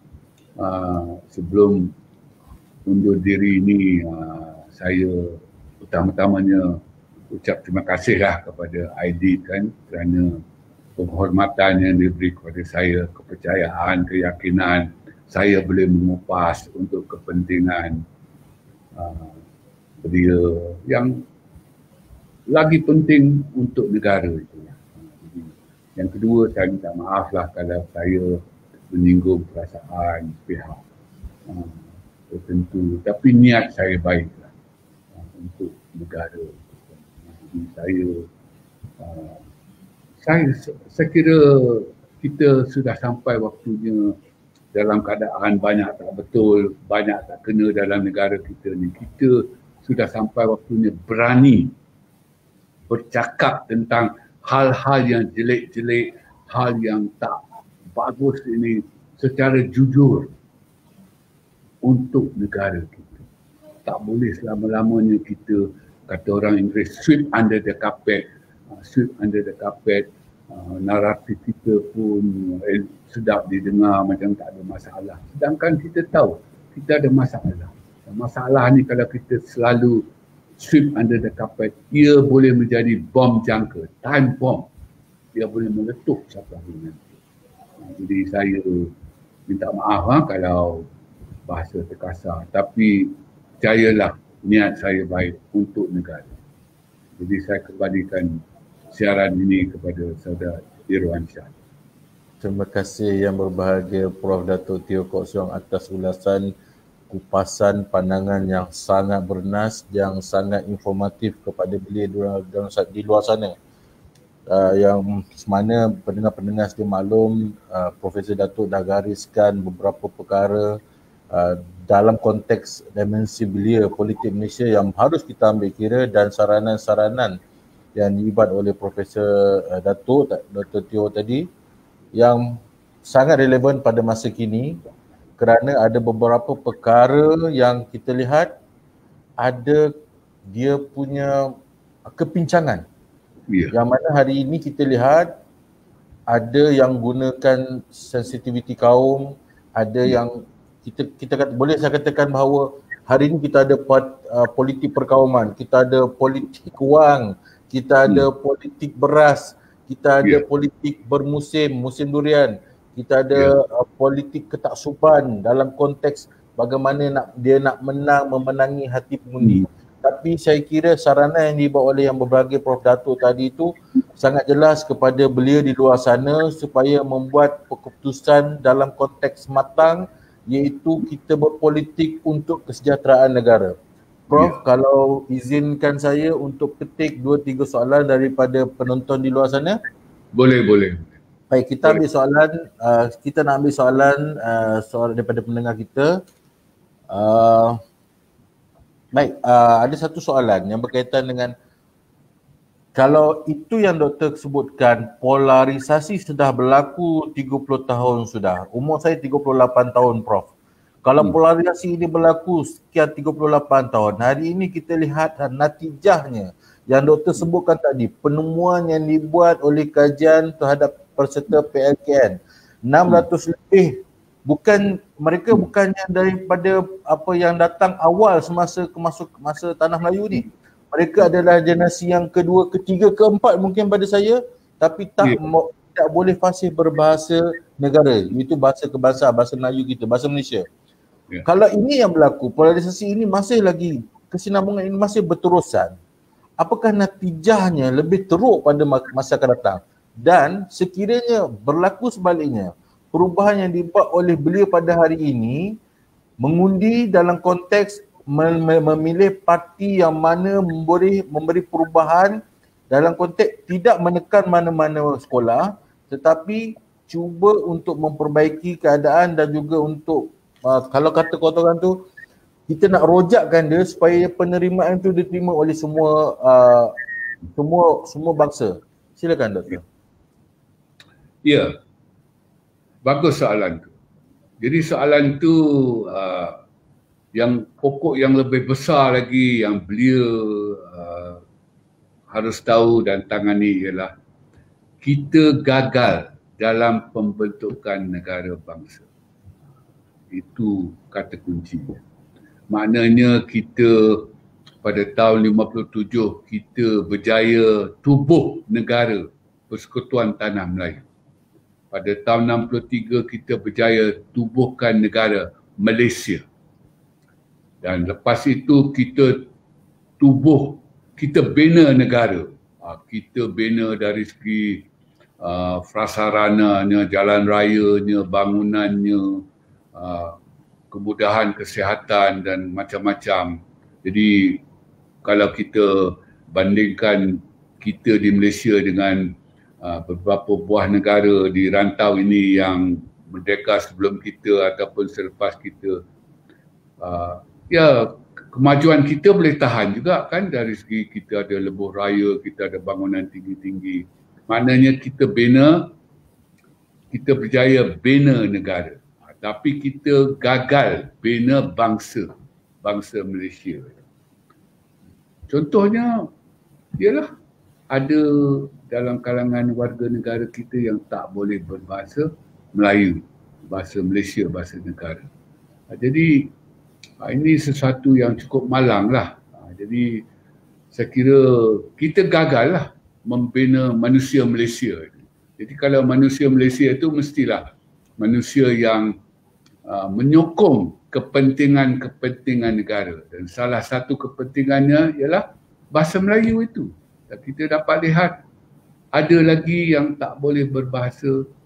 sebelum undur diri ini, saya utama-tamanya ucap terima kasih lah kepada ID kan kerana penghormatan yang diberi kepada saya, kepercayaan, keyakinan saya boleh mengupas untuk kepentingan beliau yang lagi penting untuk negara itu. Yang kedua, saya minta maaf lah kalau saya menyinggung perasaan pihak tertentu, tapi niat saya baiklah untuk negara. Jadi saya kira kita sudah sampai waktunya dalam keadaan banyak tak betul, banyak tak kena dalam negara kita ni. Kita sudah sampai waktunya berani bercakap tentang hal-hal yang jelek-jelek, hal yang tak bagus ini secara jujur untuk negara kita. Tak boleh selama-lamanya kita, kata orang Inggeris, sweep under the carpet. Sweep under the carpet. Naratif kita pun sedap didengar macam tak ada masalah. Sedangkan kita tahu kita ada masalah. Masalah ni kalau kita selalu sweep under the carpet, ia boleh menjadi bom jangka, time bomb. Dia boleh meletup siapa hari nanti. Jadi saya minta maaf kalau bahasa terkasar, tapi percayalah niat saya baik untuk negara. Jadi saya kembalikan siaran ini kepada saudara Irwan Shah. Terima kasih yang berbahagia Prof. Datuk Teo Kok Siong atas ulasan kupasan pandangan yang sangat bernas, yang sangat informatif kepada beliau di luar sana. Yang mana pendengar-pendengar sedia maklum, Profesor Datuk dah gariskan beberapa perkara dalam konteks dimensi belia politik Malaysia yang harus kita ambil kira, dan saranan-saranan yang diibat oleh Profesor Datuk Dr. Teo tadi yang sangat relevan pada masa kini, kerana ada beberapa perkara yang kita lihat ada dia punya kepincangan. Yang mana hari ini kita lihat ada yang gunakan sensitiviti kaum, ada yang kita boleh saya katakan bahawa hari ini kita ada politik perkauman, kita ada politik wang, kita ada politik beras, kita ada politik bermusim, musim durian, kita ada politik ketaksuban dalam konteks bagaimana dia nak memenangi hati pengundi. Tapi saya kira saranan yang dibawa oleh yang berbahagia Prof. Datuk tadi itu sangat jelas kepada belia di luar sana supaya membuat keputusan dalam konteks matang, iaitu kita berpolitik untuk kesejahteraan negara. Prof, kalau izinkan saya untuk petik 2-3 soalan daripada penonton di luar sana. Boleh. Baik, kita ambil soalan, kita nak ambil soalan daripada pendengar kita. Baik, ada satu soalan yang berkaitan dengan kalau itu yang doktor sebutkan, polarisasi sudah berlaku 30 tahun sudah. Umur saya 38 tahun, Prof. Kalau polarisasi ini berlaku sekian 38 tahun, hari ini kita lihat natijahnya yang doktor sebutkan tadi, penemuan yang dibuat oleh kajian terhadap peserta PLKN 600 lebih, mereka bukannya daripada apa yang datang awal semasa masa Tanah Melayu ni. Mereka adalah generasi yang kedua, ketiga, keempat mungkin pada saya, tapi tak boleh fasih berbahasa negara, iaitu bahasa kebangsaan, bahasa Melayu kita, bahasa Malaysia. Kalau ini yang berlaku, polarisasi ini masih lagi, kesinambungan ini masih berterusan, apakah natijahnya lebih teruk pada masa akan datang? Dan sekiranya berlaku sebaliknya, perubahan yang dibuat oleh beliau pada hari ini mengundi dalam konteks memilih parti yang mana memberi perubahan dalam konteks tidak menekan mana-mana sekolah, tetapi cuba untuk memperbaiki keadaan dan juga untuk kalau kata kotoran tu, kita nak rojakkan dia supaya penerimaan tu diterima oleh semua bangsa. Silakan doktor. Ya, bagus soalan tu. Jadi soalan tu yang pokok yang lebih besar lagi yang beliau harus tahu dan tangani ialah kita gagal dalam pembentukan negara bangsa. Itu kata kuncinya. Maknanya kita pada tahun 57 kita berjaya tubuh negara Persekutuan Tanah Melayu. Pada tahun 63 kita berjaya tubuhkan negara Malaysia. Dan lepas itu kita bina negara. Kita bina dari segi prasarananya, jalan rayanya, bangunannya, kemudahan kesihatan dan macam-macam. Jadi kalau kita bandingkan kita di Malaysia dengan beberapa buah negara di rantau ini yang merdeka sebelum kita ataupun selepas kita, kemajuan kita boleh tahan juga kan, dari segi kita ada lebuh raya, kita ada bangunan tinggi-tinggi. Maknanya kita berjaya bina negara. Tapi kita gagal bina bangsa Malaysia. Contohnya ialah ada dalam kalangan warga negara kita yang tak boleh berbahasa Melayu, bahasa Malaysia, bahasa negara. Jadi ini sesuatu yang cukup malang lah. Jadi saya kira kita gagal lah membina manusia Malaysia. Jadi kalau manusia Malaysia itu mestilah manusia yang menyokong kepentingan negara, dan salah satu kepentingannya ialah bahasa Melayu itu. Dan kita dapat lihat ada lagi yang tak boleh berbahasa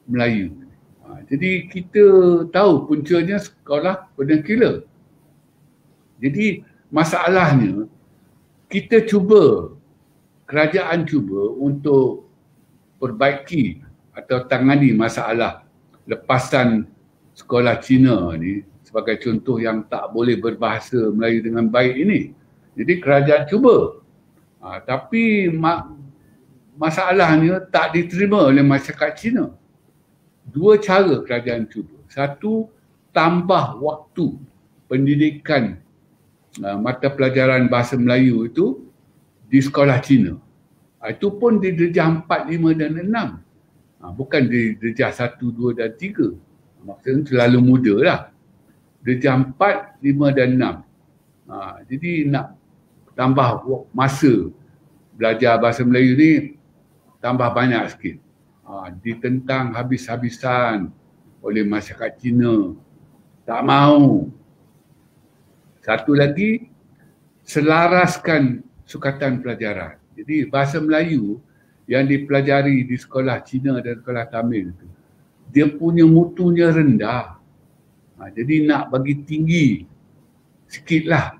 Melayu. Jadi kita tahu puncanya sekolah Pernekila. Jadi masalahnya kita cuba, kerajaan cuba untuk perbaiki atau tangani masalah lepasan sekolah Cina ni sebagai contoh yang tak boleh berbahasa Melayu dengan baik ini. Jadi kerajaan cuba. Tapi masalahnya tak diterima oleh masyarakat Cina. Dua cara kerajaan cuba. Satu, tambah waktu pendidikan mata pelajaran bahasa Melayu itu di sekolah Cina. Itu pun di darjah 4, 5 dan 6. Bukan di darjah 1, 2 dan 3. Maksudnya terlalu muda lah. Darjah 4, 5 dan 6. Jadi nak tambah masa belajar bahasa Melayu ni tambah banyak sikit. Ditentang habis-habisan oleh masyarakat Cina. Tak mahu. Satu lagi, selaraskan sukatan pelajaran. Jadi bahasa Melayu yang dipelajari di sekolah Cina dan sekolah Tamil itu, dia punya mutunya rendah. Jadi nak bagi tinggi sikitlah,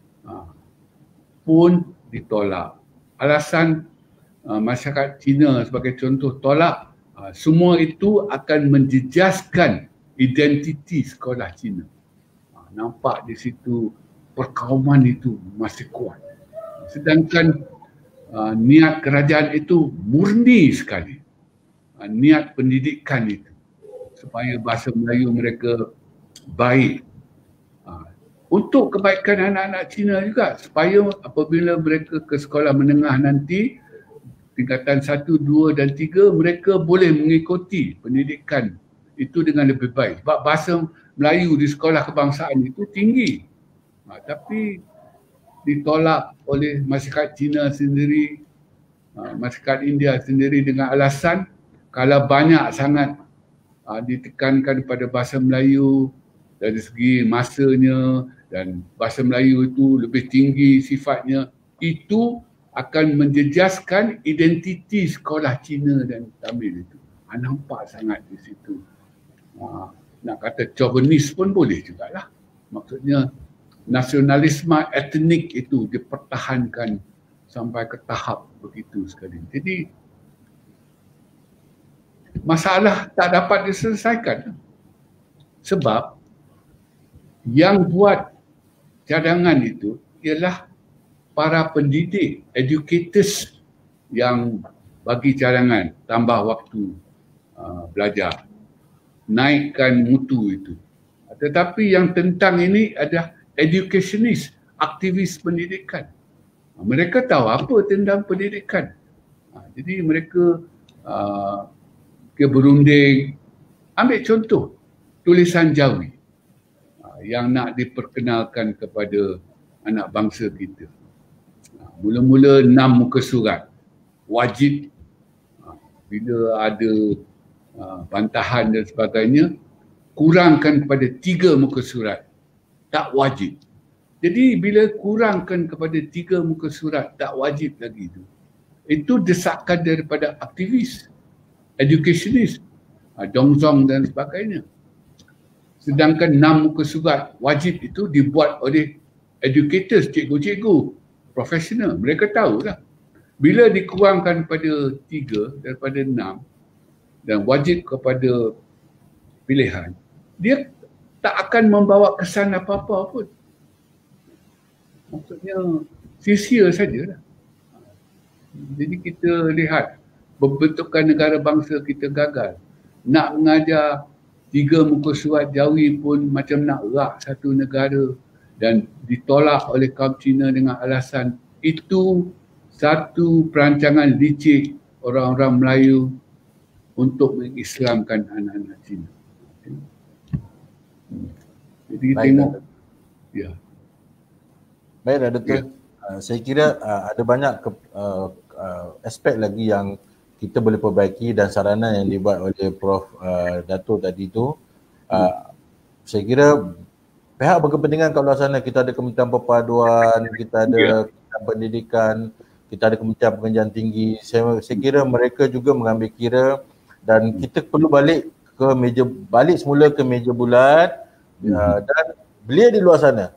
pun ditolak. Alasan masyarakat Cina sebagai contoh tolak, semua itu akan menjejaskan identiti sekolah Cina. Nampak di situ perkauman itu masih kuat. Sedangkan niat kerajaan itu murni sekali. Niat pendidikan itu supaya bahasa Melayu mereka baik. Untuk kebaikan anak-anak Cina juga, supaya apabila mereka ke sekolah menengah nanti tingkatan 1, 2 dan 3, mereka boleh mengikuti pendidikan itu dengan lebih baik. Sebab bahasa Melayu di sekolah kebangsaan itu tinggi. Tapi ditolak oleh masyarakat Cina sendiri, masyarakat India sendiri dengan alasan kalau banyak sangat ditekankan pada bahasa Melayu dari segi masanya dan bahasa Melayu itu lebih tinggi sifatnya, itu akan menjejaskan identiti sekolah Cina dan Tamil itu. Nampak sangat di situ. Nak kata chauvinis pun boleh jugalah. Maksudnya nasionalisme etnik itu dipertahankan sampai ke tahap begitu sekali. Jadi masalah tak dapat diselesaikan sebab yang buat cadangan itu ialah para pendidik, educators yang bagi cadangan tambah waktu belajar, naikkan mutu itu. Tetapi yang tentang ini adalah educationist, aktivis pendidikan. Mereka tahu apa tentang pendidikan. Jadi mereka berunding. Ambil contoh tulisan Jawi yang nak diperkenalkan kepada anak bangsa kita. Mula-mula 6 muka surat, wajib. Bila ada bantahan dan sebagainya, kurangkan kepada 3 muka surat, tak wajib. Jadi bila kurangkan kepada 3 muka surat, tak wajib lagi itu desakan daripada aktivis, educationist, Dongzong dan sebagainya. Sedangkan 6 muka surat wajib itu dibuat oleh educators, cikgu-cikgu profesional. Mereka tahulah. Bila dikurangkan pada 3 daripada 6 dan wajib kepada pilihan, dia tak akan membawa kesan apa-apa pun. Maksudnya sia-sia sajalah. Jadi kita lihat pembentukan negara bangsa kita gagal. Nak mengajar 3 muka surat Jawi pun macam nak rak satu negara dan ditolak oleh kaum Cina dengan alasan itu satu perancangan licik orang-orang Melayu untuk mengislamkan anak-anak Cina. Jadi baik, tengok. Ya. Baik, Datuk. Saya kira ada banyak aspek lagi yang kita boleh perbaiki dan saranan yang dibuat oleh Prof Dato' tadi tu. Saya kira pihak berkepentingan kat luar sana, kita ada Kementerian Perpaduan, kita ada Kementerian Pendidikan, kita ada Kementerian Pengajian Tinggi. Saya kira mereka juga mengambil kira dan kita perlu balik semula ke meja bulat, dan belia di luar sana.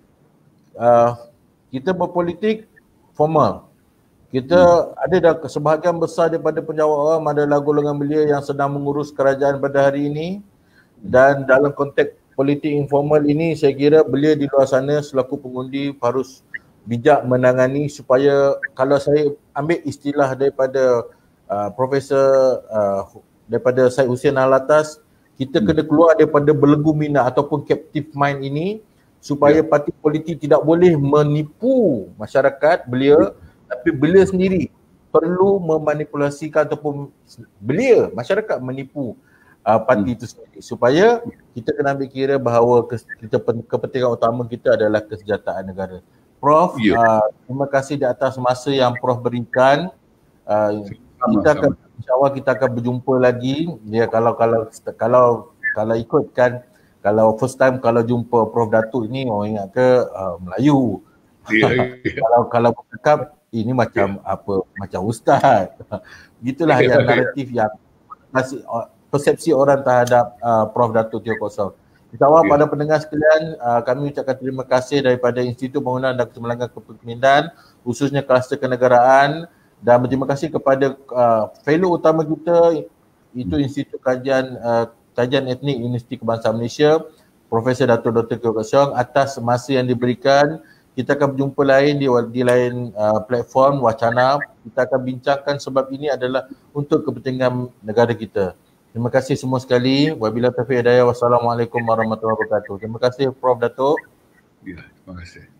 Kita berpolitik formal. Kita ada dah sebahagian besar daripada penjawat awam adalah golongan belia yang sedang mengurus kerajaan pada hari ini, dan dalam konteks politik informal ini saya kira belia di luar sana selaku pengundi harus bijak menangani supaya, kalau saya ambil istilah daripada Profesor daripada Syed Hussein Alatas, kita kena keluar daripada belenggu minat ataupun captive mind ini, supaya parti politik tidak boleh menipu masyarakat belia, tapi belia sendiri perlu memanipulasikan ataupun belia masyarakat menipu parti itu sendiri, supaya kita kena ambil kira bahawa kepentingan utama kita adalah kesejahteraan negara. Prof, terima kasih di atas masa yang Prof berikan. InsyaAllah kita akan berjumpa lagi. Ya, kalau ikutkan, kalau first time kalau jumpa Prof Datuk ni orang ingat ke Melayu. Kalau bercakap ini macam macam ustaz. Gitulah yang naratif yang persepsi orang terhadap Prof Datuk Teo Kok Song. InsyaAllah pada pendengar sekalian, kami ucapkan terima kasih daripada Institut Pembangunan dan Kecemerlangan Kepemimpinan, khususnya kluster kenegaraan, dan berterima kasih kepada fellow utama kita, itu Institut Kajian Etnik Universiti Kebangsaan Malaysia, Profesor Datuk Dr. Teo Kok Song, atas masa yang diberikan. Kita akan berjumpa lain di lain platform wacana. Kita akan bincangkan sebab ini adalah untuk kepentingan negara kita. Terima kasih semua sekali. Wabillahi taufiq hidayah. Wassalamualaikum warahmatullahi wabarakatuh. Terima kasih Prof Datuk. Ya, terima kasih.